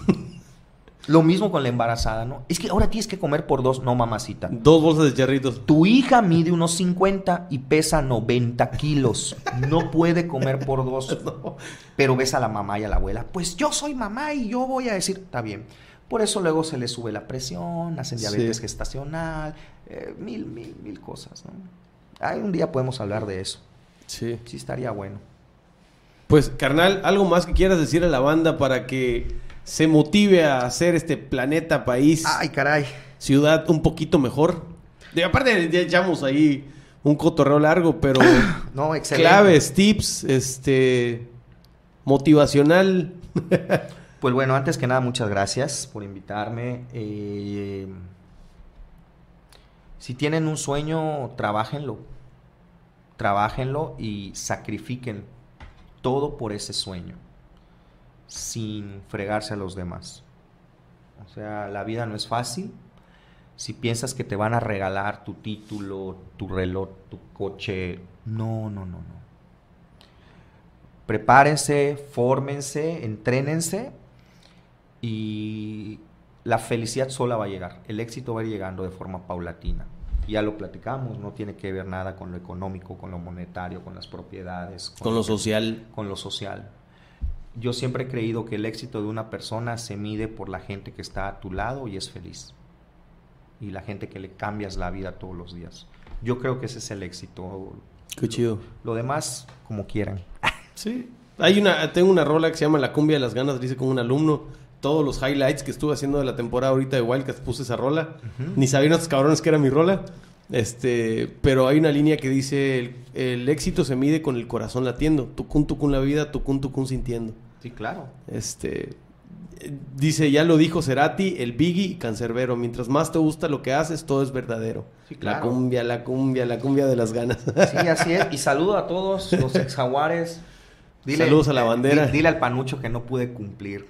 S2: Lo mismo con la embarazada, ¿no? Es que ahora tienes que comer por 2, no, mamacita.
S1: 2 bolsas de charritos.
S2: Tu hija mide unos 50 y pesa 90 kilos. No puede comer por 2. No. Pero ves a la mamá y a la abuela. Pues yo soy mamá y yo voy a decir, está bien. Por eso luego se le sube la presión, hacen diabetes gestacional, mil cosas, ¿no? Un día podemos hablar de eso.
S1: Sí.
S2: Sí, estaría bueno.
S1: Pues, carnal, ¿algo más que quieras decir a la banda para que se motive a hacer este planeta, país,
S2: ay, caray,
S1: ciudad un poquito mejor? Aparte ya echamos ahí un cotorreo largo, pero
S2: no, excelente.
S1: Claves, tips, motivacional.
S2: Pues bueno, antes que nada, muchas gracias por invitarme. Si tienen un sueño, trabajenlo y sacrifiquen todo por ese sueño, sin fregarse a los demás. O sea, la vida no es fácil. Si piensas que te van a regalar tu título, tu reloj, tu coche, no. Prepárense, fórmense, entrénense y la felicidad sola va a llegar. El éxito va a ir llegando de forma paulatina. Ya lo platicamos, no tiene que ver nada con lo económico, con lo monetario, con las propiedades.
S1: Con lo social.
S2: Con lo social. Yo siempre he creído que el éxito de una persona se mide por la gente que está a tu lado y es feliz. Y la gente que le cambias la vida todos los días. Yo creo que ese es el éxito.
S1: Qué chido.
S2: Lo demás, como quieran.
S1: Sí. Tengo una rola que se llama La Cumbia de las Ganas, dice con un alumno. Todos los highlights que estuve haciendo de la temporada ahorita de Wildcats puse esa rola. Ni sabían estos cabrones que era mi rola. Pero hay una línea que dice: el éxito se mide con el corazón latiendo. Tucún la vida, tucún sintiendo.
S2: Sí, claro.
S1: Dice, ya lo dijo Cerati, el Biggie y Cancerbero. Mientras más te gusta lo que haces, todo es verdadero.
S2: Sí, claro.
S1: La cumbia de las ganas.
S2: Sí, así es. Y saludo a todos los ex jaguares.
S1: Saludos a la bandera.
S2: Dile al Panucho que no pude cumplir.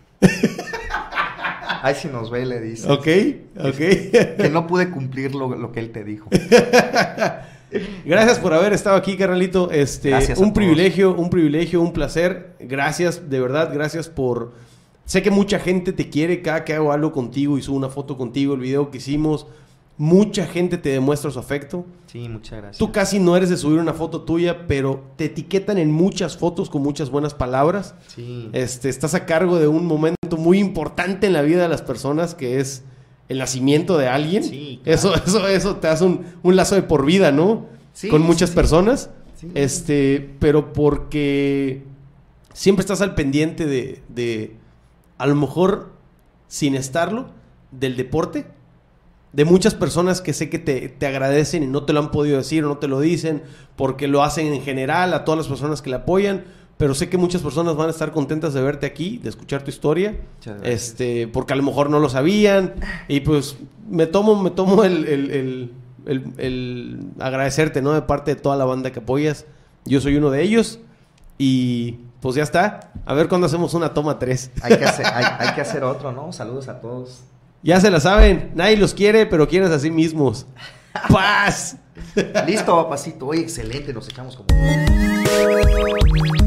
S2: Ay, si nos ve, le dice.
S1: Ok.
S2: Que no pude cumplir lo que él te dijo.
S1: Gracias por haber estado aquí, carnalito.
S2: Gracias
S1: un privilegio, un placer. Gracias, de verdad, gracias por... Sé que mucha gente te quiere cada que hago algo contigo y subo una foto contigo, el video que hicimos. Mucha gente te demuestra su afecto.
S2: Sí, muchas gracias.
S1: Tú casi no eres de subir una foto tuya, pero te etiquetan en muchas fotos con muchas buenas palabras.
S2: Sí.
S1: Estás a cargo de un momento muy importante en la vida de las personas, que es el nacimiento de alguien. Sí, claro. Eso te hace un lazo de por vida, ¿no? Sí, con muchas personas. Sí. Pero porque siempre estás al pendiente de a lo mejor sin estarlo, del deporte. De muchas personas que sé que te agradecen y no te lo han podido decir o no te lo dicen porque lo hacen en general a todas las personas que le apoyan, pero sé que muchas personas van a estar contentas de verte aquí, de escuchar tu historia, porque a lo mejor no lo sabían y pues me tomo el agradecerte, ¿no? De parte de toda la banda que apoyas. Yo soy uno de ellos y pues ya está. A ver cuándo hacemos una toma 3.
S2: Hay que hacer otro, ¿no? Saludos a todos.
S1: Ya se la saben, nadie los quiere, pero quieren a sí mismos. ¡Paz!
S2: Listo, papacito. Oye, excelente, nos echamos como...